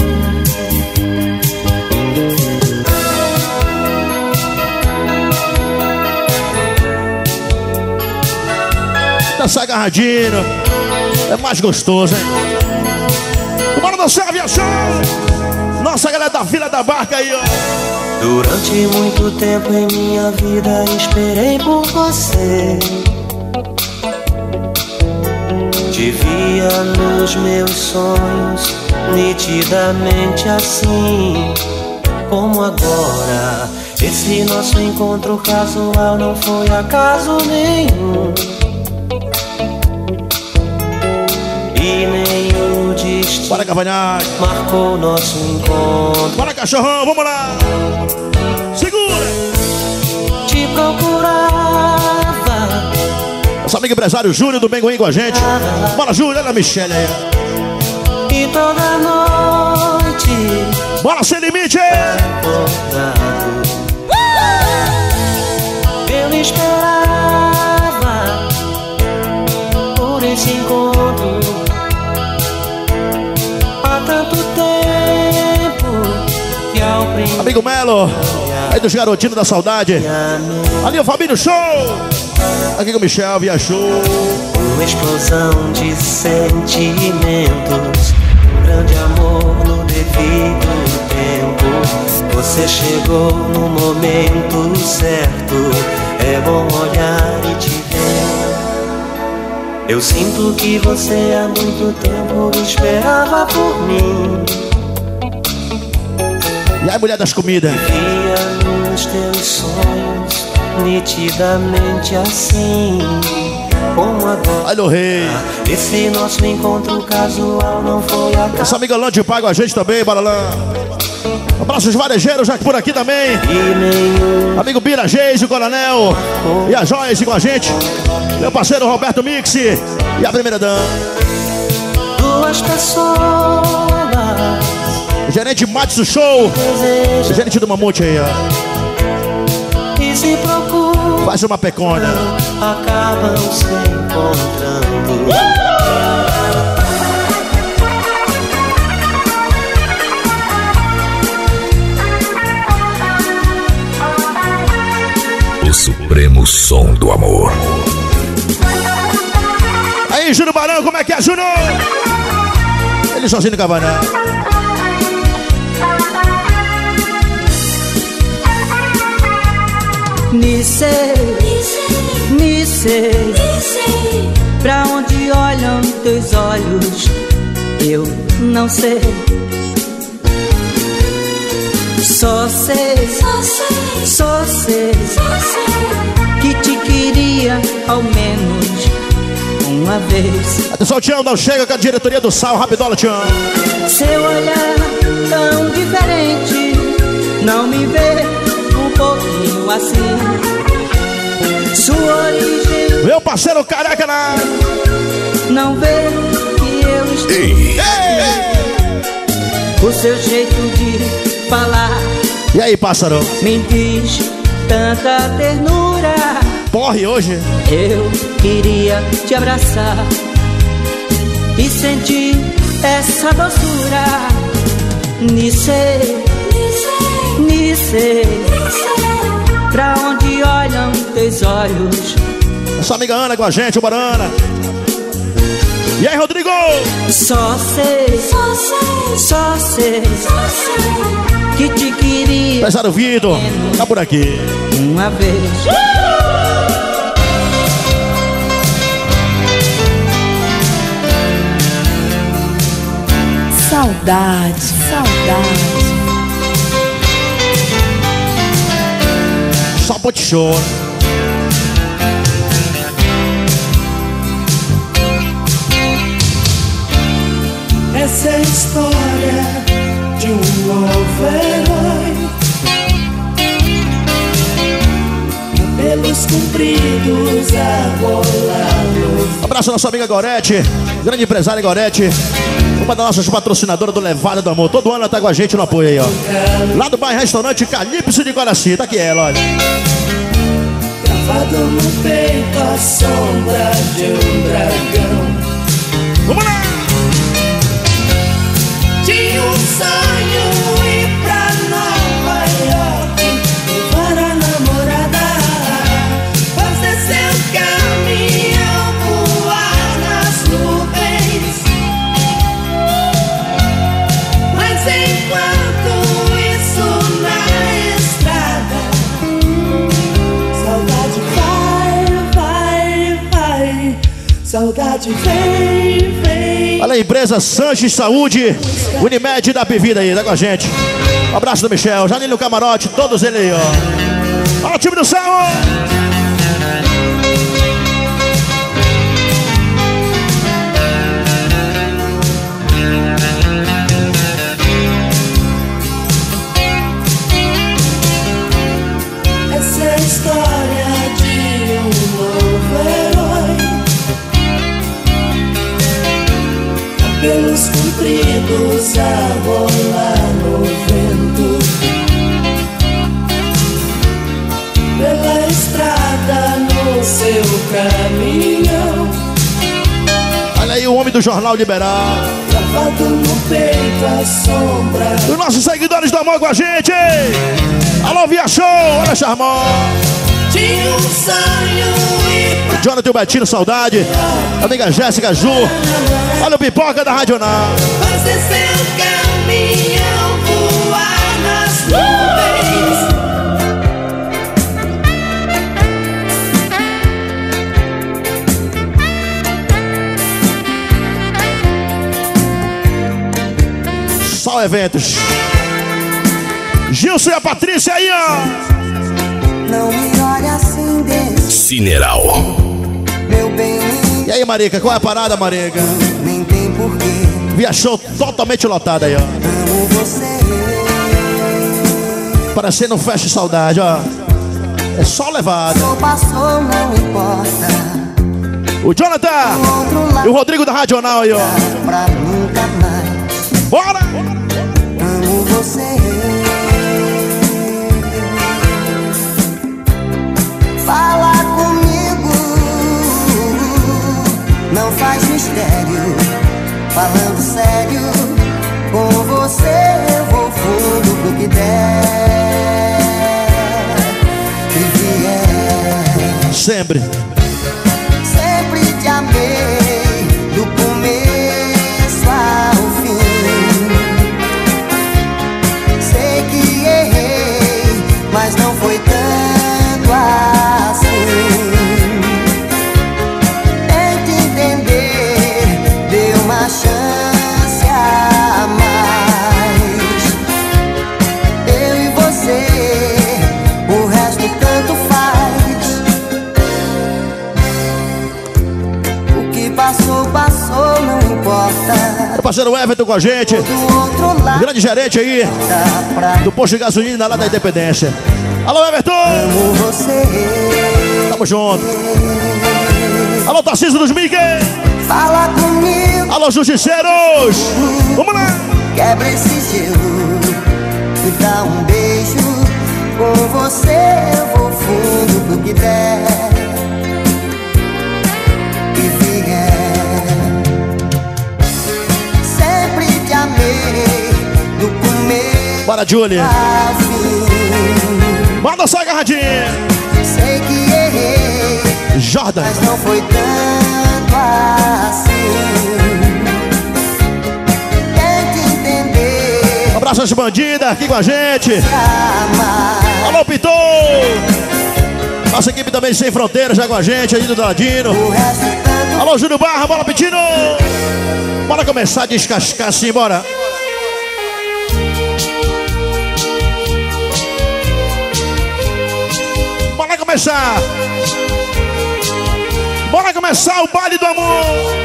Dançar agarradinho é mais gostoso, hein? Bora dançar, aviação! Nossa galera da Vila da Barca aí, ó. Durante muito tempo em minha vida esperei por você. Te via nos meus sonhos, nitidamente assim como agora. Esse nosso encontro casual não foi acaso nenhum. E nem o destino Bora, Cavanhaque. marcou nosso encontro. Bora, cachorrão, vamos lá. Segura. Te procurava. Nosso amigo empresário Júnior do Benguim com a gente. Bora, Júnior, olha a Michelle aí. E toda noite Bora, sem limite. eu esperava por esse encontro. Há tanto tempo que ao princípio Amigo Melo, aí dos garotinhos da saudade. Ali o Fabinho Show. Aqui com o Michel, viajou. uma explosão de sentimentos, um grande amor no devido tempo. Você chegou no momento certo, é bom olhar e te ver. Eu sinto que você há muito tempo esperava por mim. E aí, mulher das comidas? Via nos teus sonhos, nitidamente assim como agora. Olha o rei. Esse nosso encontro casual não foi acaso. Essa amiga Lã de Pago a gente também, bora lá. Abraços varejeiros, já que por aqui também. Amigo Bira, Geise, o Coronel e a Joyce com a gente. Meu parceiro Roberto Mix e a primeira dama. Duas pessoas. Gerente Matos do Show. Gerente do Mamute aí, ó. E se procuram, faz uma pecona. Acabam se encontrando. O supremo som do amor. Aí, Júnior Barão, como é que é, Júnior? Ele sozinho no Cavanã. Me sei, me sei, pra onde olham teus olhos, eu não sei. Só sei, só sei, só sei, que te queria ao menos uma vez. Atenção, Tião, não chega com a diretoria do Sal, rapidola, Tião. Seu olhar tão diferente não me vê um pouquinho assim. Sua origem, meu parceiro careca na... não vê que eu estou. Ei. O seu jeito de falar, e aí, pássaro? me diz tanta ternura. Porre hoje. Eu queria te abraçar e sentir essa doçura. Nice, nice, pra onde olham teus olhos. Essa amiga Ana com a gente, o Barana. E aí, Rodrigo? Só sei, só sei, só sei, só sei que te queria. Pesado Vitor, tá por aqui. Uma vez. Saudade, saudade. Só pode chorar. Essa é a história de um novo herói. Cabelos compridos a rolar. Abraço à nossa amiga Gorete, grande empresária Gorete, uma das nossas patrocinadoras do Levada do Amor. Todo ano ela tá com a gente no apoio aí, ó. Lá do bairro Restaurante Calypso de Guaraci, tá aqui ela, olha. Gravado no peito a sombra de um dragão. Vamos lá! Tinha um sonho ir pra Nova York, levar a namorada, fazer seu caminhão voar nas nuvens. Mas enquanto isso na estrada, saudade vai, vai, vai, saudade vem, vem. Olha a empresa Sanches Saúde, Unimed da Bebida aí, tá com a gente. Um abraço do Michel, Janine no Camarote, todos eles aí, ó. Olha o time do céu! Essa é a história de um novo herói, cabelos compridos a rolar no vento, pela estrada no seu caminhão. Olha aí o homem do Jornal Liberal. Gravado no peito a sombra. Os nossos seguidores do amor com a gente. Alô, Via Show, olha Charmão. Tinha um sonho ir pra Jonathan Betinho, saudade. Amiga Jéssica Ju. Olha o Pipoca da Radional. fazer seu caminhão voar nas nuvens. Só eventos. Gilson e a Patrícia aí, ó. Não me olha assim desse Cineral. meu bem. E aí, Marica, qual é a parada, Marica? Nem tem porquê. Via Show totalmente lotada aí, ó. Amo você. Parecendo um festa de saudade, ó. É só levada. Passou, passou, não importa. O Jonathan e o Rodrigo da Radional aí, ó. Pra nunca mais. Bora! Amo você. Fala comigo, não faz mistério. Falando sério, com você eu vou fundo pro que der e vier. Sempre. Sempre te amei, do começo ao fim. Sei que errei, mas não foi tanto assim. Tente entender, dê uma chance a mais. Eu e você, o resto tanto faz. O que passou, passou, não importa. O parceiro Everton com a gente. Grande gerente aí do posto de gasolina lá da Independência. Alô, Everton! Amo você. Tamo junto. Alô, Tarcísio dos Mickey. Fala comigo. Alô, justiceiros. Vamos lá. Quebra esse gelo, me dá um beijo. Com você eu vou fundo pro que der e vier. Sempre te amei, do começo Bora, Julie. ao fim. Manda só agarradinha. Sei que errei, Jordan. mas não foi tanto assim. Tente entender. Um abraço às bandidas aqui com a gente. Alô, Pitou. Nossa equipe também Sem Fronteiras já com a gente aí do Ladino. Alô, Júlio Barra, bola, Pitino. Bora começar a descascar assim, bora. Bora começar. Bora começar o baile do amor.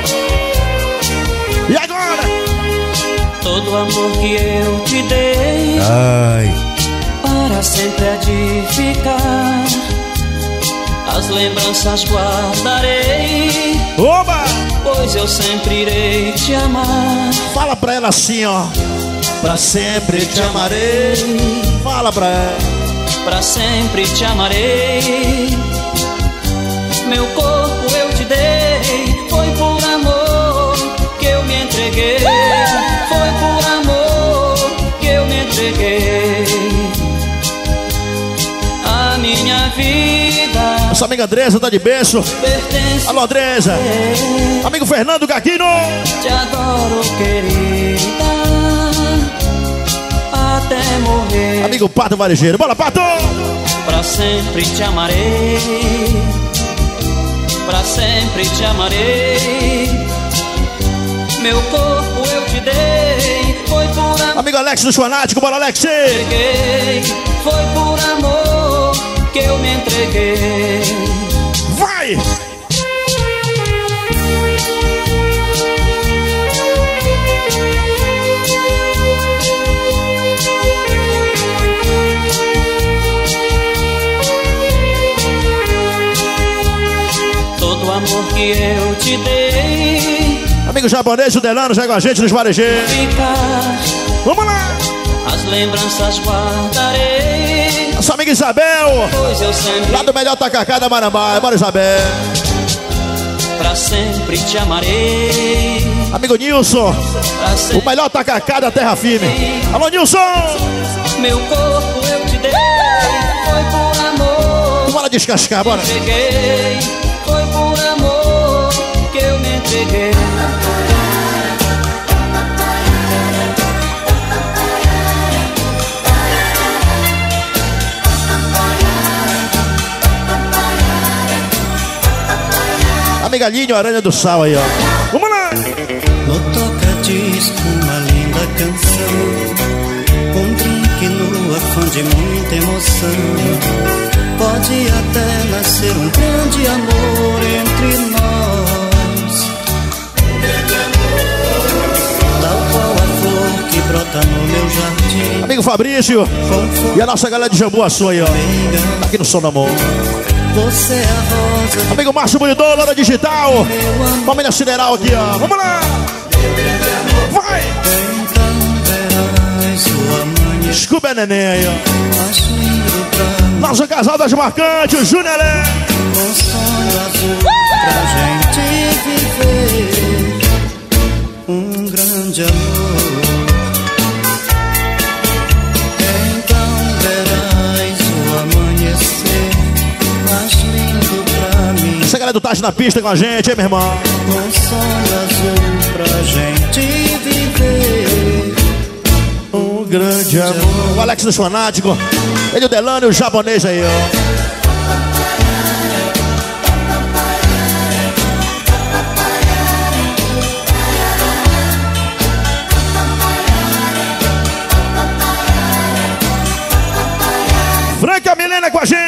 E agora? Todo o amor que eu te dei, Ai, para sempre há de ficar. As lembranças guardarei. Oba! Pois eu sempre irei te amar. Fala pra ela assim, ó. Pra sempre te amarei. Fala pra ela. Pra sempre te amarei. Meu corpo eu te dei. Foi por amor que eu me entreguei. Foi por amor que eu me entreguei. A minha vida. Nossa amiga Andresa tá de berço. Alô, Andresa. Amigo Fernando Gaguino. Te adoro, querida, até morrer. Amigo Pato Varejeiro. Bora, Pato! Pra sempre te amarei. Pra sempre te amarei. Meu corpo eu te dei. Foi por amor. Amigo Alex do Fanático. Bora, Alex! Entreguei. Foi por amor que eu me entreguei. Vai! Todo o amor que eu te dei. Amigo japonês, o Delano, já com a gente nos varejeiros. Vamos lá! As lembranças guardarei. Nossa amiga Isabel, pois eu sempre... lá do melhor tacacá da Marambá. Bora, Isabel. Pra sempre te amarei. Amigo Nilson, o melhor tacacá da terra firme. Alô, Nilson. Meu corpo eu te dei. Foi por amor. Bora descascar, bora. Entreguei. Foi por amor que eu me entreguei. Amiga Linho, Aranha do Sal aí, ó. Vamos lá! No toca-disco, uma linda canção. Um drink no afã de muita emoção. Pode até nascer um grande amor entre nós. Tal qual a flor que brota no meu jardim. Amigo Fabrício e a nossa galera de Jambu Açu aí, ó. Tá aqui no Som do Amor. Você é a rosa. Amigo Márcio Bonidor, Lora Digital. Família Cineral aqui, ó. Vamos lá! Vai! Desculpa, é neném aí, ó. Nosso casal das marcantes, o Júnior. Um sonho azul pra gente viver. Um grande amor. Então verás o amanhecer mais lindo pra mim. Essa galera do Tati na pista com a gente, hein, meu irmão? Um sonho azul pra gente viver. Um grande amor. O Alex do Fanático. Ele, o Delano e o japonês aí, ó. Franca Milena com a gente.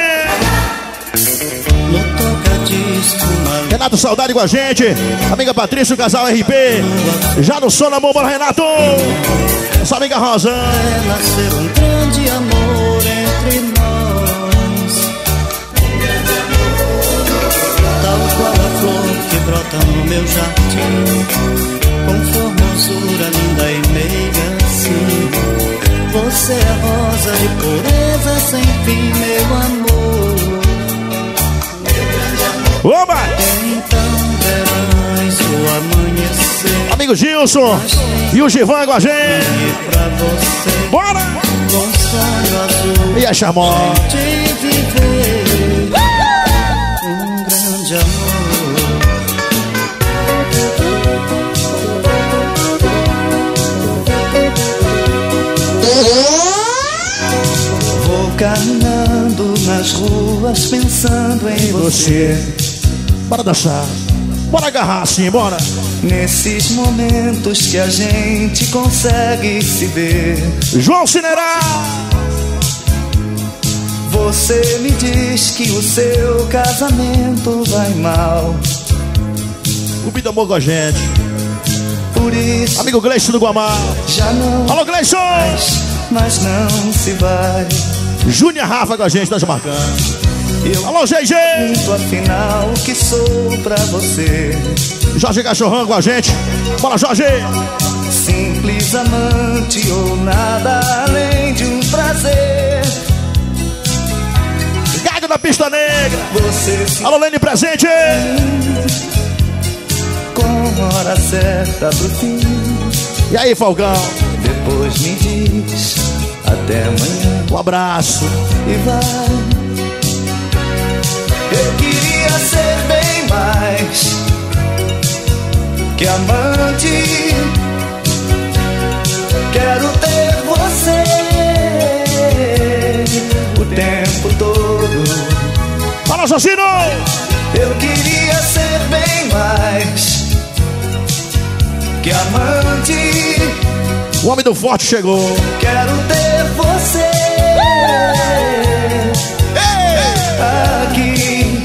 Renato Saudade com a gente. Amiga Patrícia, o casal R P. Já no Som do Amor, bora, Renato. Essa amiga Rosa. Vai nascer um grande amor entre nós. Tal qual a flor que brota no meu jardim. Com formosura linda e meiga assim. Você é rosa de pureza sem fim, meu amor. Oba! Então verás o amanhecer. Amigo Gilson e o Givan com a gente. Pra você. Bora! Com sonho azul. E a chamou. De viver um grande amor. Vou caminhando nas ruas pensando em você. Bora dançar. Bora agarrar assim, bora. Nesses momentos que a gente consegue se ver. João Cinerá. Você me diz que o seu casamento vai mal. O Bida Amor com a gente. Por isso, amigo Gleison do Guamá. Já não. Alô, Gleison. Mas, mas não se vai. Júnior Rafa com a gente, nós marcando. Eu Alô, G G! Sinto afinal que sou pra você. Jorge Cachorrão com a gente. Bora, Jorge! Simples amante ou nada além de um prazer. Gaga da Pista Negra. Você se Alô, Lene presente. Com hora certa pro fim. E aí, Falcão? Depois me diz até amanhã. Um abraço. E vai. Eu queria ser bem mais que amante. Quero ter você o tempo todo. Fala, Jocino! Eu queria ser bem mais que amante. O homem do forte chegou. Quero ter você aqui.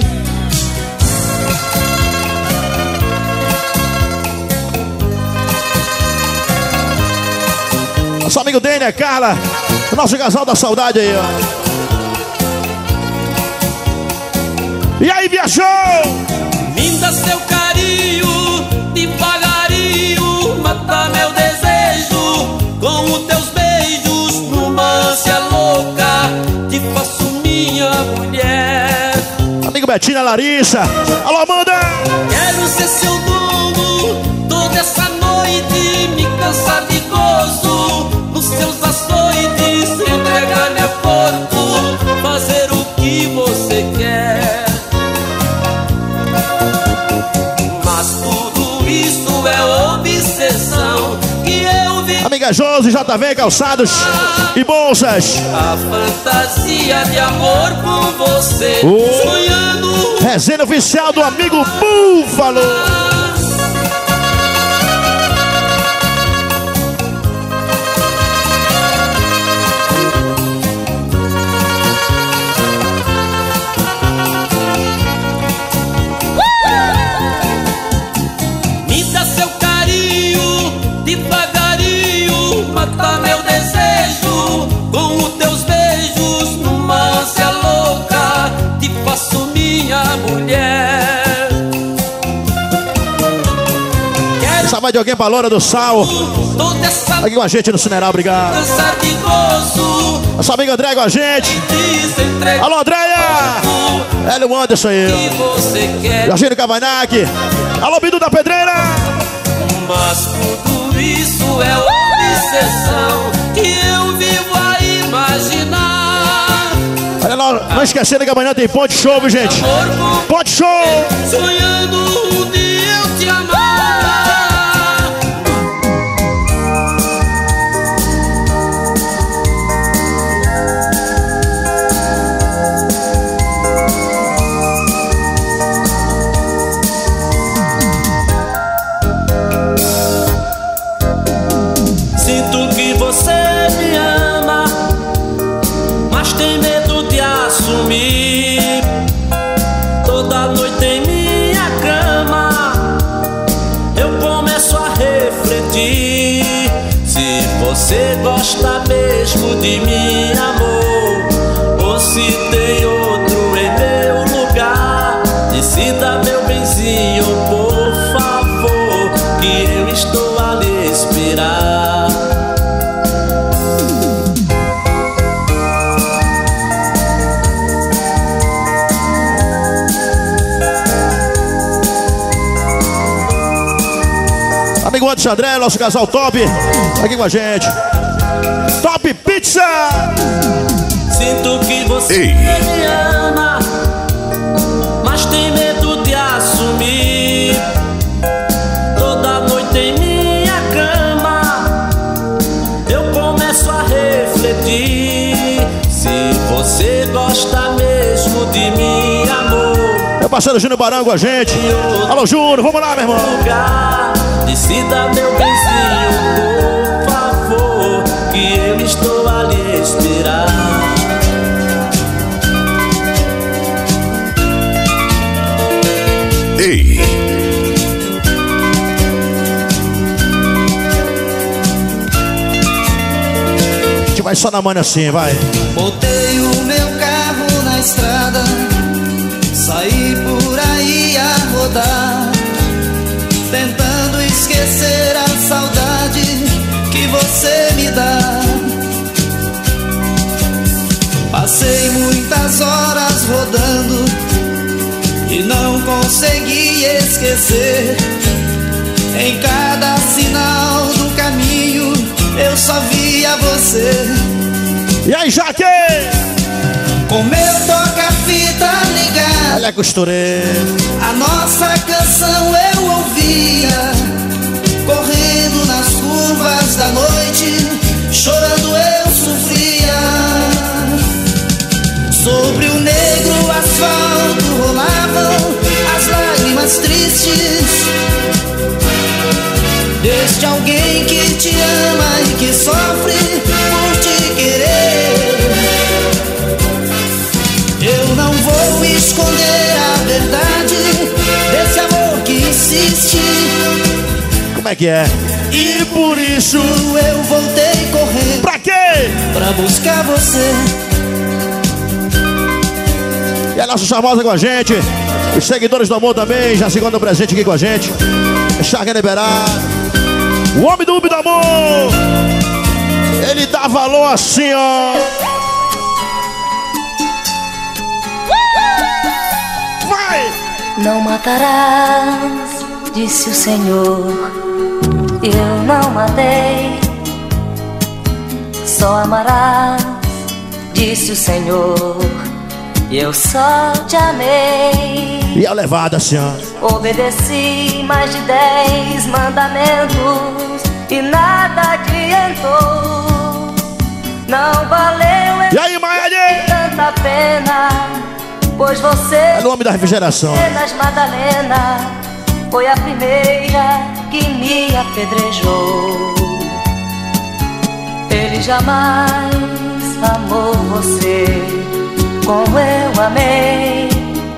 Nosso amigo Dênia, Carla, o nosso casal da saudade aí, ó. E aí, viajou! Me dá seu carinho, devagarinho, mata meu desejo. Com os teus beijos, numa ânsia louca, te faço minha mulher. Amigo Betina, Larissa, alô, Amanda! Quero ser seu dono, toda essa noite, me cansar de gozo. Nos seus açoites, entregar-me a corpo, fazer o que você quer. Mas tudo isso é obsessão que eu vi. Amiga Josi, J V, calçados e bolsas. A fantasia de amor com você, oh. sonhando. Resenha oficial do amigo Búfalo. Mata meu desejo com os teus beijos, numa ânsia louca, te faço minha mulher. Sabe de alguém pra Loura do Sal? Aqui com a gente no Cineral, obrigado. Nossa amiga André com a gente. Alô, Andréia! Hélio Anderson aí. Jorginho Cavanhaque. Alô, Bidu da Pedreira. Mas tudo isso é obsessão que eu vivo a imaginar. Olha lá, não esquecendo que amanhã tem Ponte Show, viu, gente? Ponte Show! Sonhando um dia eu te amar. Sinto que você me ama, mas tem medo de assumir. Toda noite em minha cama eu começo a refletir. Se você gosta mesmo de mim, amor, ou se tem outro em meu lugar, decida, meu benzinho, por favor, que eu estou a lhe esperar. Amigo Anderson André, nosso casal top, aqui com a gente. Top Pizza! Sinto que você Ei. me ama, mas tem medo de assumir. Toda noite em minha cama eu começo a refletir. Se você gosta mesmo de mim, amor, Meu parceiro Júnior Barão com a gente. Alô, Júnior, vamos lá, meu irmão. Decida, meu benzinho, por favor, que eu estou a lhe esperar. Ei! A gente vai só na manha assim, vai. Botei o meu carro na estrada, saí por aí a rodar, tentando esquecer a saudade que você me dá. Passei muitas horas rodando e não consegui esquecer. Em cada sinal do caminho eu só via você. E aí, Jaque? Com meu toca-fita ligado, olha a costureira, a nossa canção eu ouvia, correndo nas curvas da noite, chorando eu sofria. Sobre o negro asfalto rolavam as lágrimas tristes deste alguém que te ama e que sofre por te querer. Eu não vou esconder a verdade desse amor que insiste. Como é que é? E por isso eu voltei correndo. Pra quê? Pra buscar você. E a nossa charmosa com a gente, os seguidores do amor também, já segurando o presente aqui com a gente. Chaga liberado, o homem do Ubi do amor, ele dá valor assim, ó. Vai! Não matarás, disse o Senhor, eu não matei. Só amarás, disse o Senhor, e eu só te amei. E a levada, senhora? Obedeci mais de dez mandamentos e nada adiantou. Não valeu. E aí, Maia? Tanta pena, pois você é o nome da refrigeração. Apenas Madalena foi a primeira que me apedrejou. Ele jamais amou você como eu amei.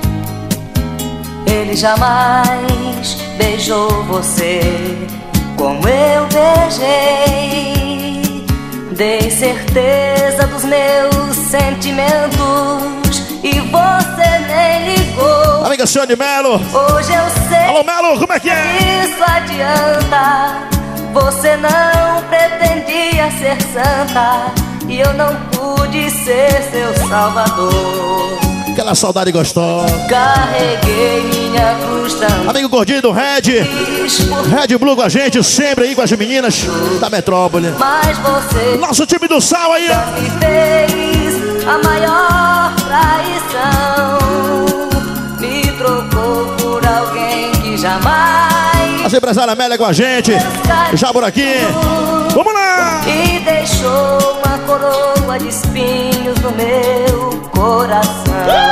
Ele jamais beijou você como eu beijei. Dei certeza dos meus sentimentos e você nem ligou. Amiga senhora de Melo. Hoje eu sei. Alô, Melo, como é que é? Isso adianta. Você não pretendia ser santa e eu não pude ser seu salvador. Aquela saudade gostosa. Carreguei minha cruz também. Amigo gordinho do Red, Red Blue com a gente, sempre aí com as meninas da metrópole. Mas você, nosso time do sal aí, ó, me fez a maior traição. Me trocou por alguém que jamais. As empresárias Amélia com a gente, já por aqui. Vamos lá! E deixou uma coroa de espinhos no meu coração.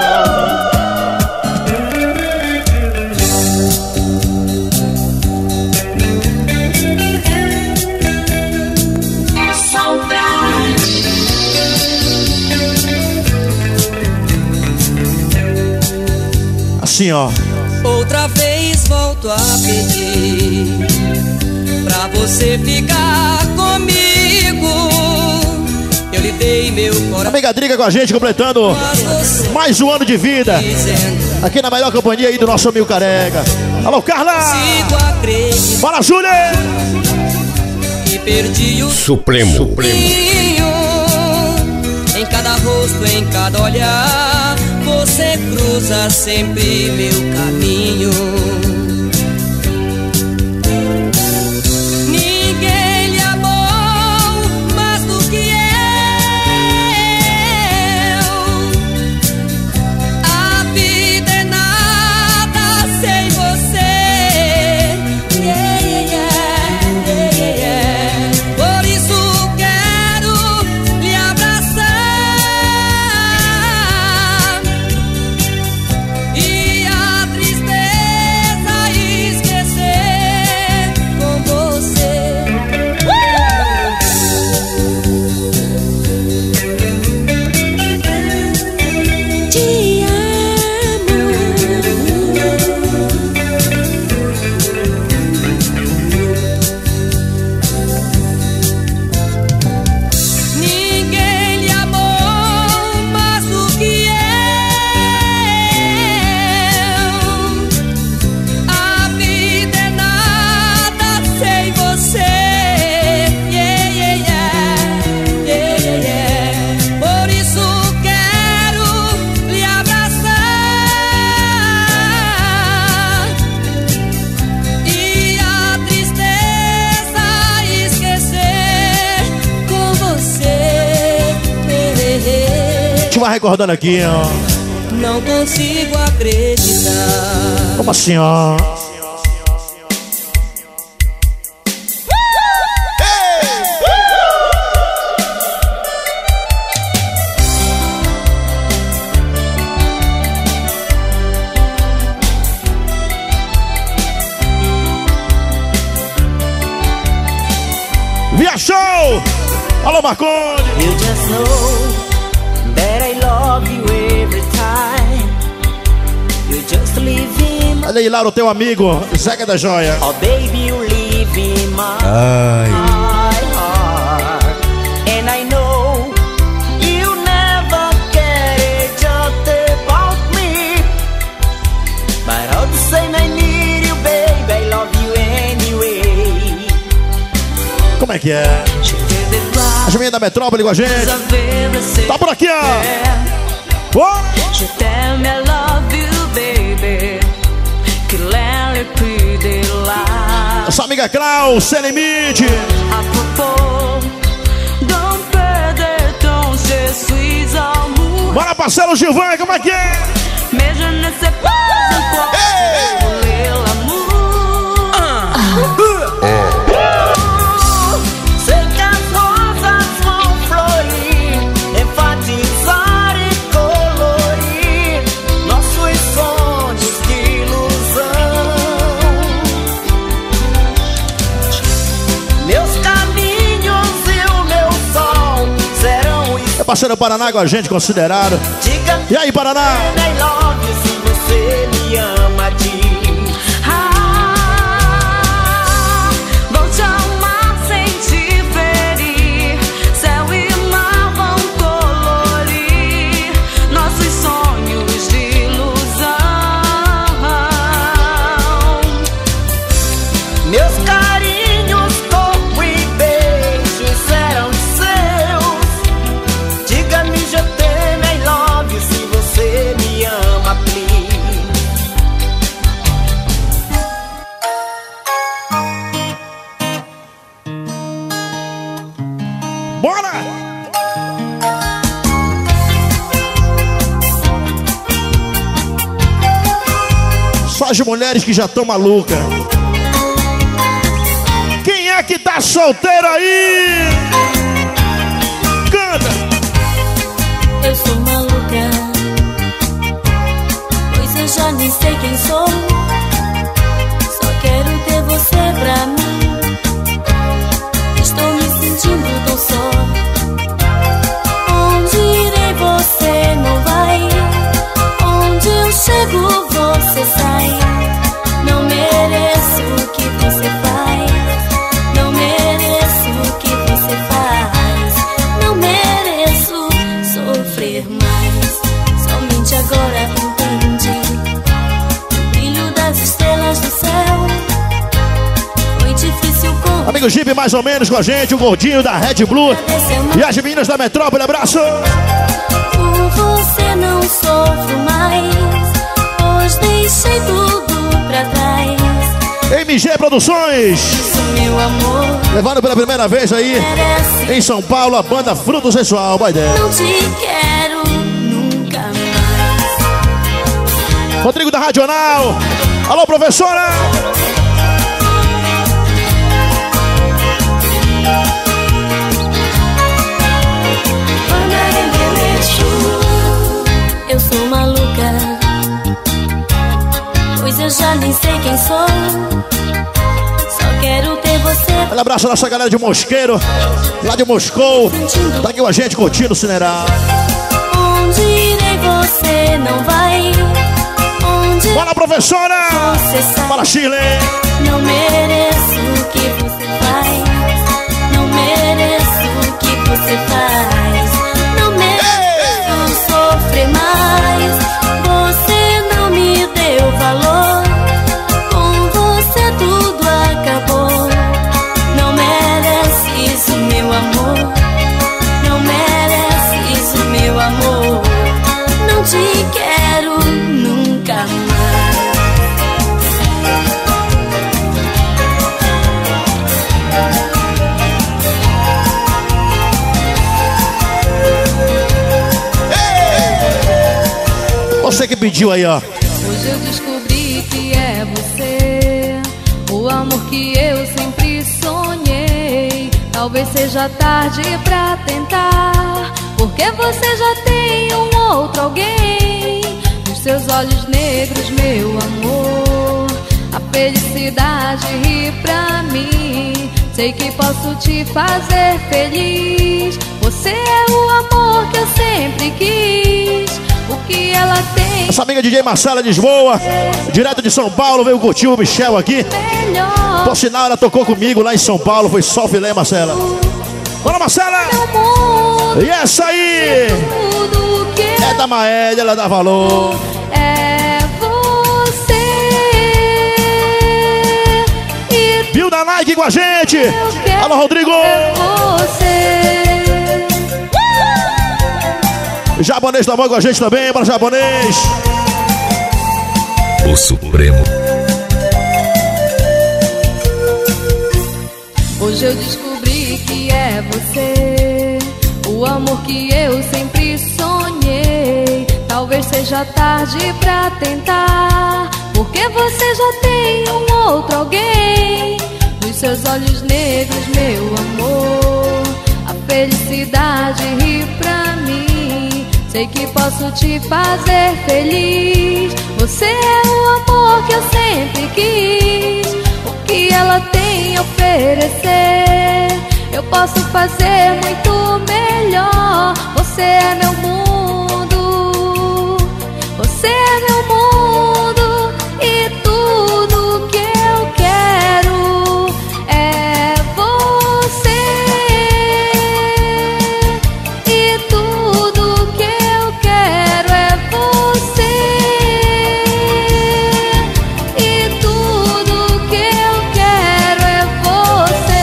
É saudade. Assim, ó. Outra vez volto a pedir pra você ficar comigo. Eu lhe dei meu coração. Amiga Driga com a gente, completando mais um ano de vida aqui na melhor companhia aí do nosso amigo Careca. Alô, Carla! Fala, Júlia! E perdi o Supremo. Supremo. Em cada rosto, em cada olhar, você cruza sempre meu caminho. Ninguém lhe amou mais do que eu. A vida é nada sem você. Yeah, yeah, yeah, yeah, yeah. Por isso quero lhe abraçar e a tristeza gente vai recordando aqui, ó. Não consigo acreditar. Como assim, ó? Via Show! Alô, Marconi! You just know that I love you every time. You just live in. Olha aí, Laura, o teu amigo, Zeca da Joia. Oh, baby, you live in my Ai. heart. And I know you never cared just about me. But all the same, I need you, baby. I love you anyway. Como é que é? A Juminha da Metrópole com a gente. Tá por aqui, ó. Oh! Nossa amiga Clau, sem limite. Bora, parceiro Gilvan, como é que é? Parceiro Paraná com a gente, considerado. E aí, Paraná? I love you, se você me ama, diz. Ah, vou te amar sem te ferir. Céu e mar vão colorir nossos sonhos de ilusão. Meus carinhos, corpo e beijos serão seus. Diga-me, je t'aime, I love you, se você me ama, please. Bora! Só as mulheres que já estão malucas. Quem é que tá solteiro aí? Canta! Eu sou maluca, pois eu já nem sei quem sou. Só quero ter você pra mim. Estou me sentindo tão só. Onde irei você não vai. Onde eu chego você sai. Não mereço o que você faz. Não mereço o que você faz. Não mereço sofrer mais. Somente agora entendi o brilho das estrelas do céu. Foi difícil com Amigo Jeep mais ou menos com a gente, o gordinho da Red Blue e as meninas da Metrópole, abraço! por você não sofro mais, pois deixei tudo pra trás. M G Produções, Isso, meu amor, levando pela primeira vez aí merece. em São Paulo a banda Fruto Sensual, boa ideia. Não te quero nunca mais. Rodrigo da Radional, alô professora! Eu sou maluca, pois eu já nem sei quem sou. Só quero ter você. Um abraço a nossa galera de Mosqueiro, lá de Moscou. Tá aqui com a gente curtindo o Cineral. Onde irei você não vai. Onde Bora, professora! você sai. Bora, Chile! Não mereço o que você faz. Não mereço o que você faz. Não mereço sofrer mais. Você não me deu valor. Com você tudo acabou. Não merece isso, meu amor. Não merece isso, meu amor. Não te quero nunca mais. que pediu aí, ó. Hoje eu descobri que é você, o amor que eu sempre sonhei. Talvez seja tarde pra tentar, porque você já tem um outro alguém. Nos seus olhos negros, meu amor, a felicidade ri pra mim. Sei que posso te fazer feliz. Você é o amor que eu sempre quis. O que ela tem. Essa amiga D J Marcela Lisboa, direto de São Paulo, veio curtir o Michel aqui. Melhor. Por sinal, ela tocou comigo lá em São Paulo. Foi só o filé, Marcela. Bora, Marcela! E essa aí é da Maélia, ela dá valor. É você. E Viu da Nike com a gente? Alô, Rodrigo! É você. Japonês da mão com a gente também, para Japonês. O Supremo. Hoje eu descobri que é você, o amor que eu sempre sonhei. Talvez seja tarde pra tentar, porque você já tem um outro alguém. Nos seus olhos negros, meu amor, a felicidade ri pra mim. Sei que posso te fazer feliz. Você é o amor que eu sempre quis. O que ela tem a oferecer, eu posso fazer muito melhor. Você é meu mundo, você é meu mundo, e tudo que eu quero é você. E tudo que eu quero é você. E tudo que eu quero é você.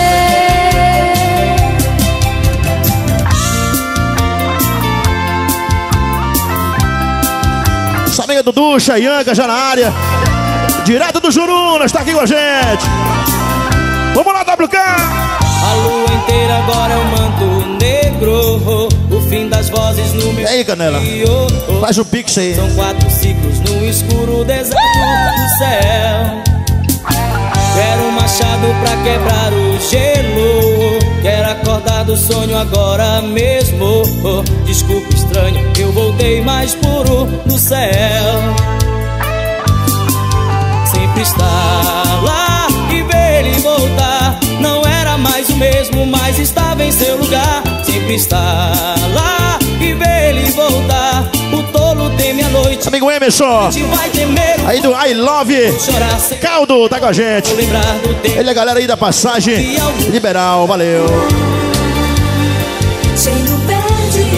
Essa amiga Dudu, Chayanga, já na área. Direto do Juruna, está aqui com a gente. Vamos lá, W K! A lua inteira agora é o manto negro, o fim das vozes no meu. E aí, Canela? Faz o pix aí. São quatro ciclos no escuro deserto do céu. Quero um machado pra quebrar o gelo. Quero acordar do sonho agora mesmo. Desculpa, estranho, eu voltei mais puro do céu. Sempre está lá e ver ele voltar. Não era mais o mesmo, mas estava em seu lugar. Sempre está lá e ver ele voltar. O tolo teme a noite. Amigo Emerson, aí do I Love Caldo, tá com a gente. Ele é a galera aí da Passagem Liberal, valeu. Cheio perde.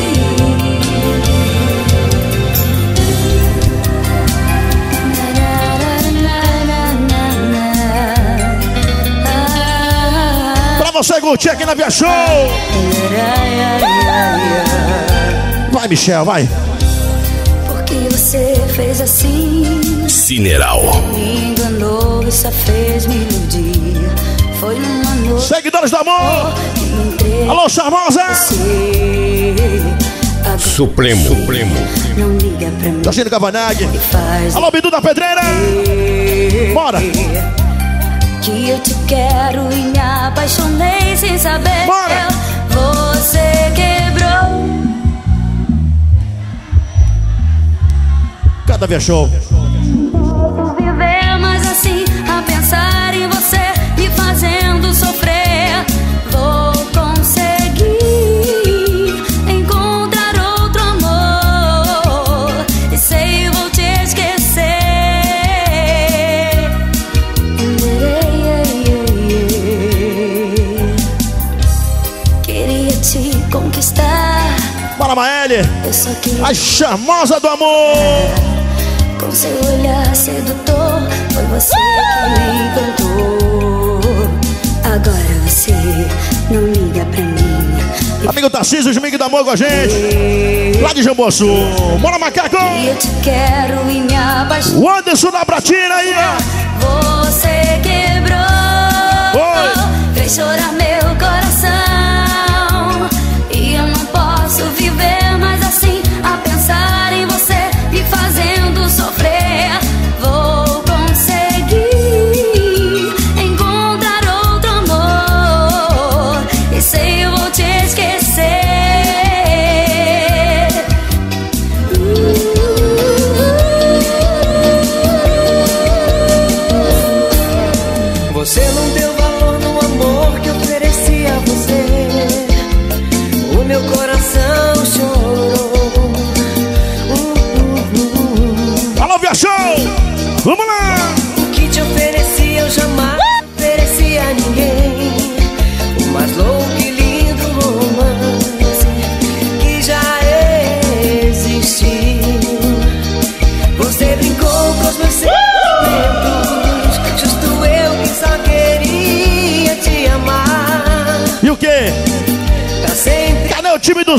Pra você curtir aqui na Via Show. Vai, Michel, vai. Porque você fez assim. Cineral. Me enganou e só fez me iludir. Foi numa noite. Seguidores do amor. Alô, charmosa. Supremo. Supremo. Não liga pra mim. Jorginho Cavanaghi. Alô, Bidu da Pedreira. Bora. Que eu te quero e me apaixonei sem saber. Bora. Você quebrou. Cada Via Show. Posso viver mais assim, a pensar em você, me fazendo sofrer. Vou conseguir encontrar outro amor. E sei, vou te esquecer. Queria te conquistar. Bora, Maélia. Eu só queria. A charmosa do amor. Com seu olhar sedutor, foi você que me encantou. Agora você não liga pra mim. Amigo Tarcísio, os amigos do amor com a gente. Lá de Jamboçu. Bora, macaco! Eu te quero e me apaixonei. O Anderson da Pratina aí, ó. Você quebrou. Oi. Fez chorar meu coração. E eu não posso viver mais assim, a pensar em você, me fazendo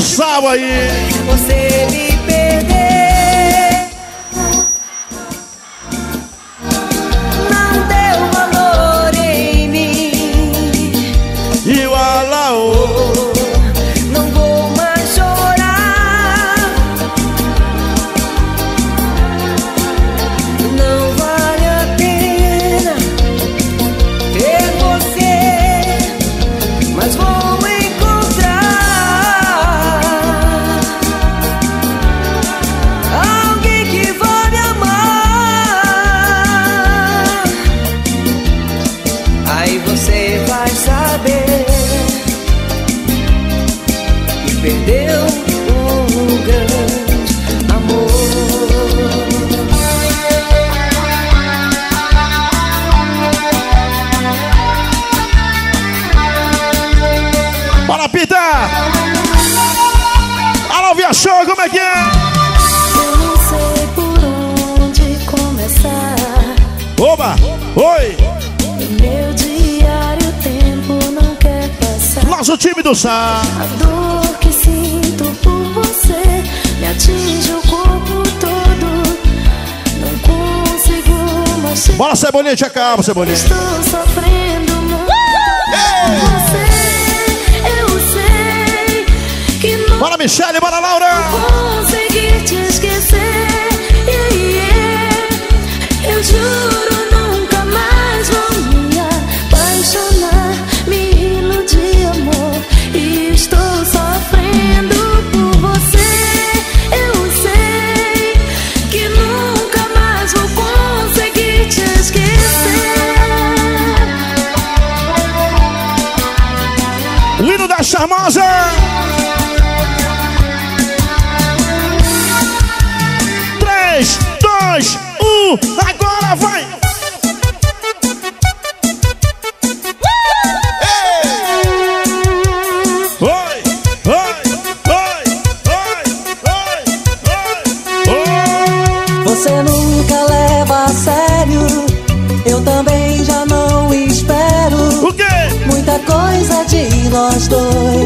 do sal aí. Você me perdeu. Não deu valor em mim. E o alaô. Não vou mais chorar. Não vale a pena ter você, mas vou encontrar alguém que vai me amar. Aí você vai saber que perdeu um grande amor. Bora, Pita! Alô, Via Show, como é que é? Eu não sei por onde começar. Oba! Oi! Meu diário, o tempo não quer passar. Nosso time do sal. A dor que sinto por você me atinge o corpo todo. Não consigo mais te... Bora, Cebolinha, te acalma, Cebolinha. Estou sofrendo muito. Você, eu sei que não Bora, Michele, bora, Laura. consegui te esquecer. Yeah, yeah. Eu juro, nunca mais vou me apaixonar. Me iludir, amor, e estou sofrendo por você. Eu sei que nunca mais vou conseguir te esquecer. O hino da charmosa. três, dois, um, agora vai! Oi, oi, oi, oi, oi, oi. Você nunca leva a sério, eu também já não espero. O quê? Muita coisa de nós dois.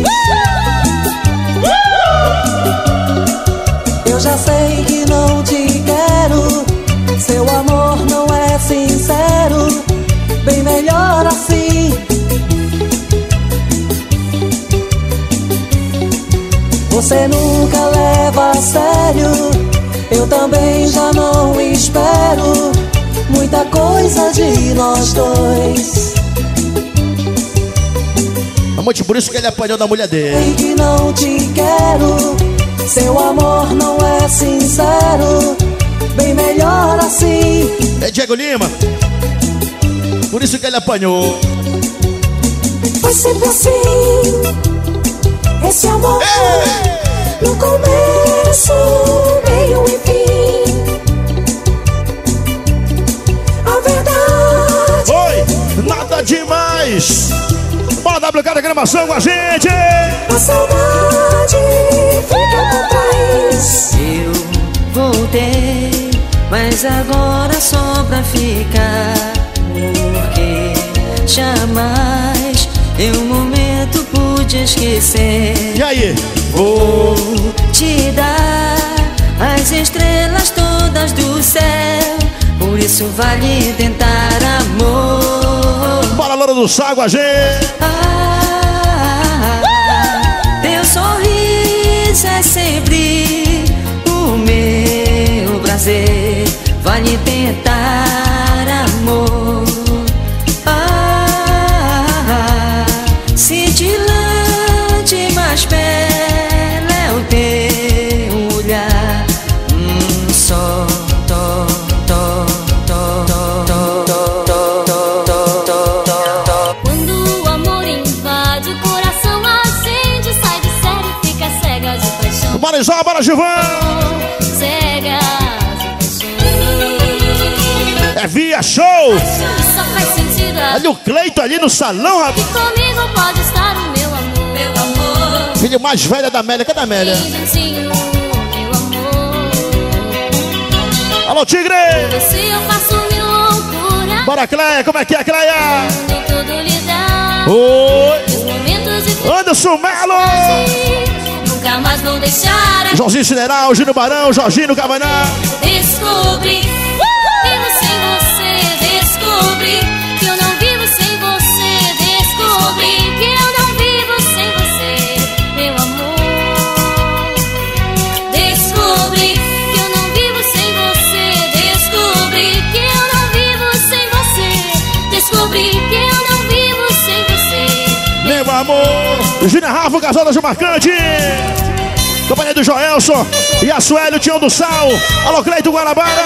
Eu já sei que não te quero, seu amor não é sincero, bem melhor assim. Você nunca leva a sério, eu também já não espero, muita coisa de nós dois. Amante, por isso que ele apanhou da mulher dele. Sei que não te quero, seu amor não é sincero, bem melhor assim. É Diego Lima. Por isso que ele apanhou. Foi sempre assim, esse amor. Ei! No começo, meio e fim. A verdade. Oi, nada demais. Bora, W K da gravação com a gente. A saudade fica pra trás. Eu voltei, mas agora só pra ficar. Porque jamais em um momento pude esquecer. E aí? Vou te dar as estrelas todas do céu, por isso vale tentar, amor. Bora, Loura do Sal com a gente. Ah, teu sorriso é sempre o meu prazer, vale tentar, amor. Ah, cintilante, mais bela é o teu olhar. Hum, só to, to, to, to, to, to, to, to, to. Quando o amor invade o coração, acende, sai de sério, fica cega de paixão. Bora, Isó, bora, Gilvan. Cega de paixão. É Via Show. Só faz sentido. Olha o Cleito ali no salão, E rapaz. comigo pode estar o meu amor. Meu amor. Filho mais velha da Amélia. Cadê a Amélia? Gentinho, meu amor. Alô, Tigre. Se eu faço mil loucuras, Bora, Cleia. Como é que é, Cleia? nem tudo lhe dá. Oi. Os momentos de Anderson Melo. felicidade jamais vou deixar. Jorginho Cineral, Gino Barão, Jorginho Cavanal. Descobri, vivo sem você. Descobri que eu não vivo sem você. Descobri que eu não vivo sem você, meu amor. Descobri que eu não vivo sem você. Descobri que eu não vivo sem você. Descobri que eu não vivo sem você, meu amor. Gina Rafa, casal da Marcante. Companhia do Joelson e a Sueli, o Tião do Sal. Alô, Cleito Guarabara.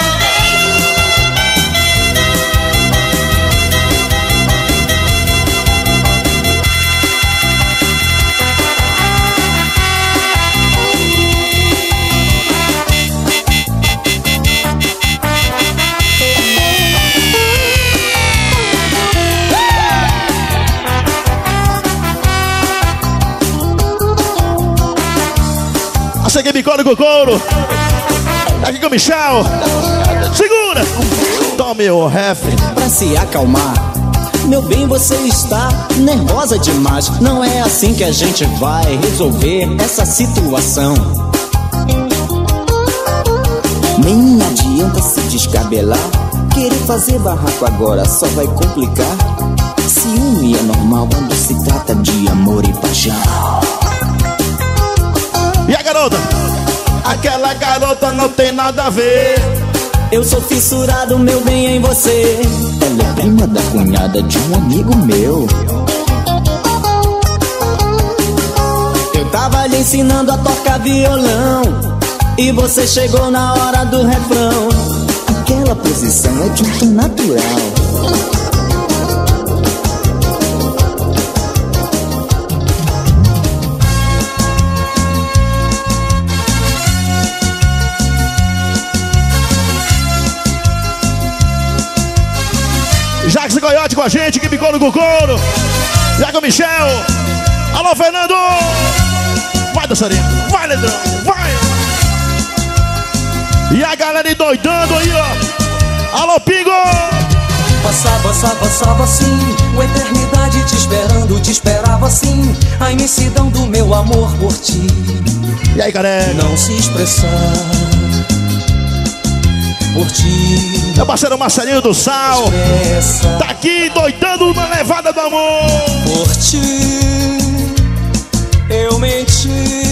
Cheguei bicolo com couro. Aqui com o Michel. Segura. Tome o refri. Pra se acalmar, meu bem, você está nervosa demais. Não é assim que a gente vai resolver essa situação. Nem adianta se descabelar. Querer fazer barraco agora só vai complicar. Ciúme é normal quando se trata de amor e paixão. E a garota? Aquela garota não tem nada a ver. Eu sou fissurado, meu bem, em você. Ela é prima da cunhada de um amigo meu. Eu tava lhe ensinando a tocar violão e você chegou na hora do refrão. Aquela posição é de um tom natural. Jacques e Coyote com a gente, que bicou no couro. Iago Michel. Alô, Fernando. Vai, dançarinha. Vai, Leandrão. Vai. E a galera endoidando aí, ó. Alô, Pingo. Passava, passava, passava assim, uma eternidade te esperando, te esperava assim, a imensidão do meu amor por ti. E aí, galera? Não se expressar por ti. Meu parceiro Marcelinho do Sal expressa. Tá aqui doidando na levada do amor. Por ti eu menti.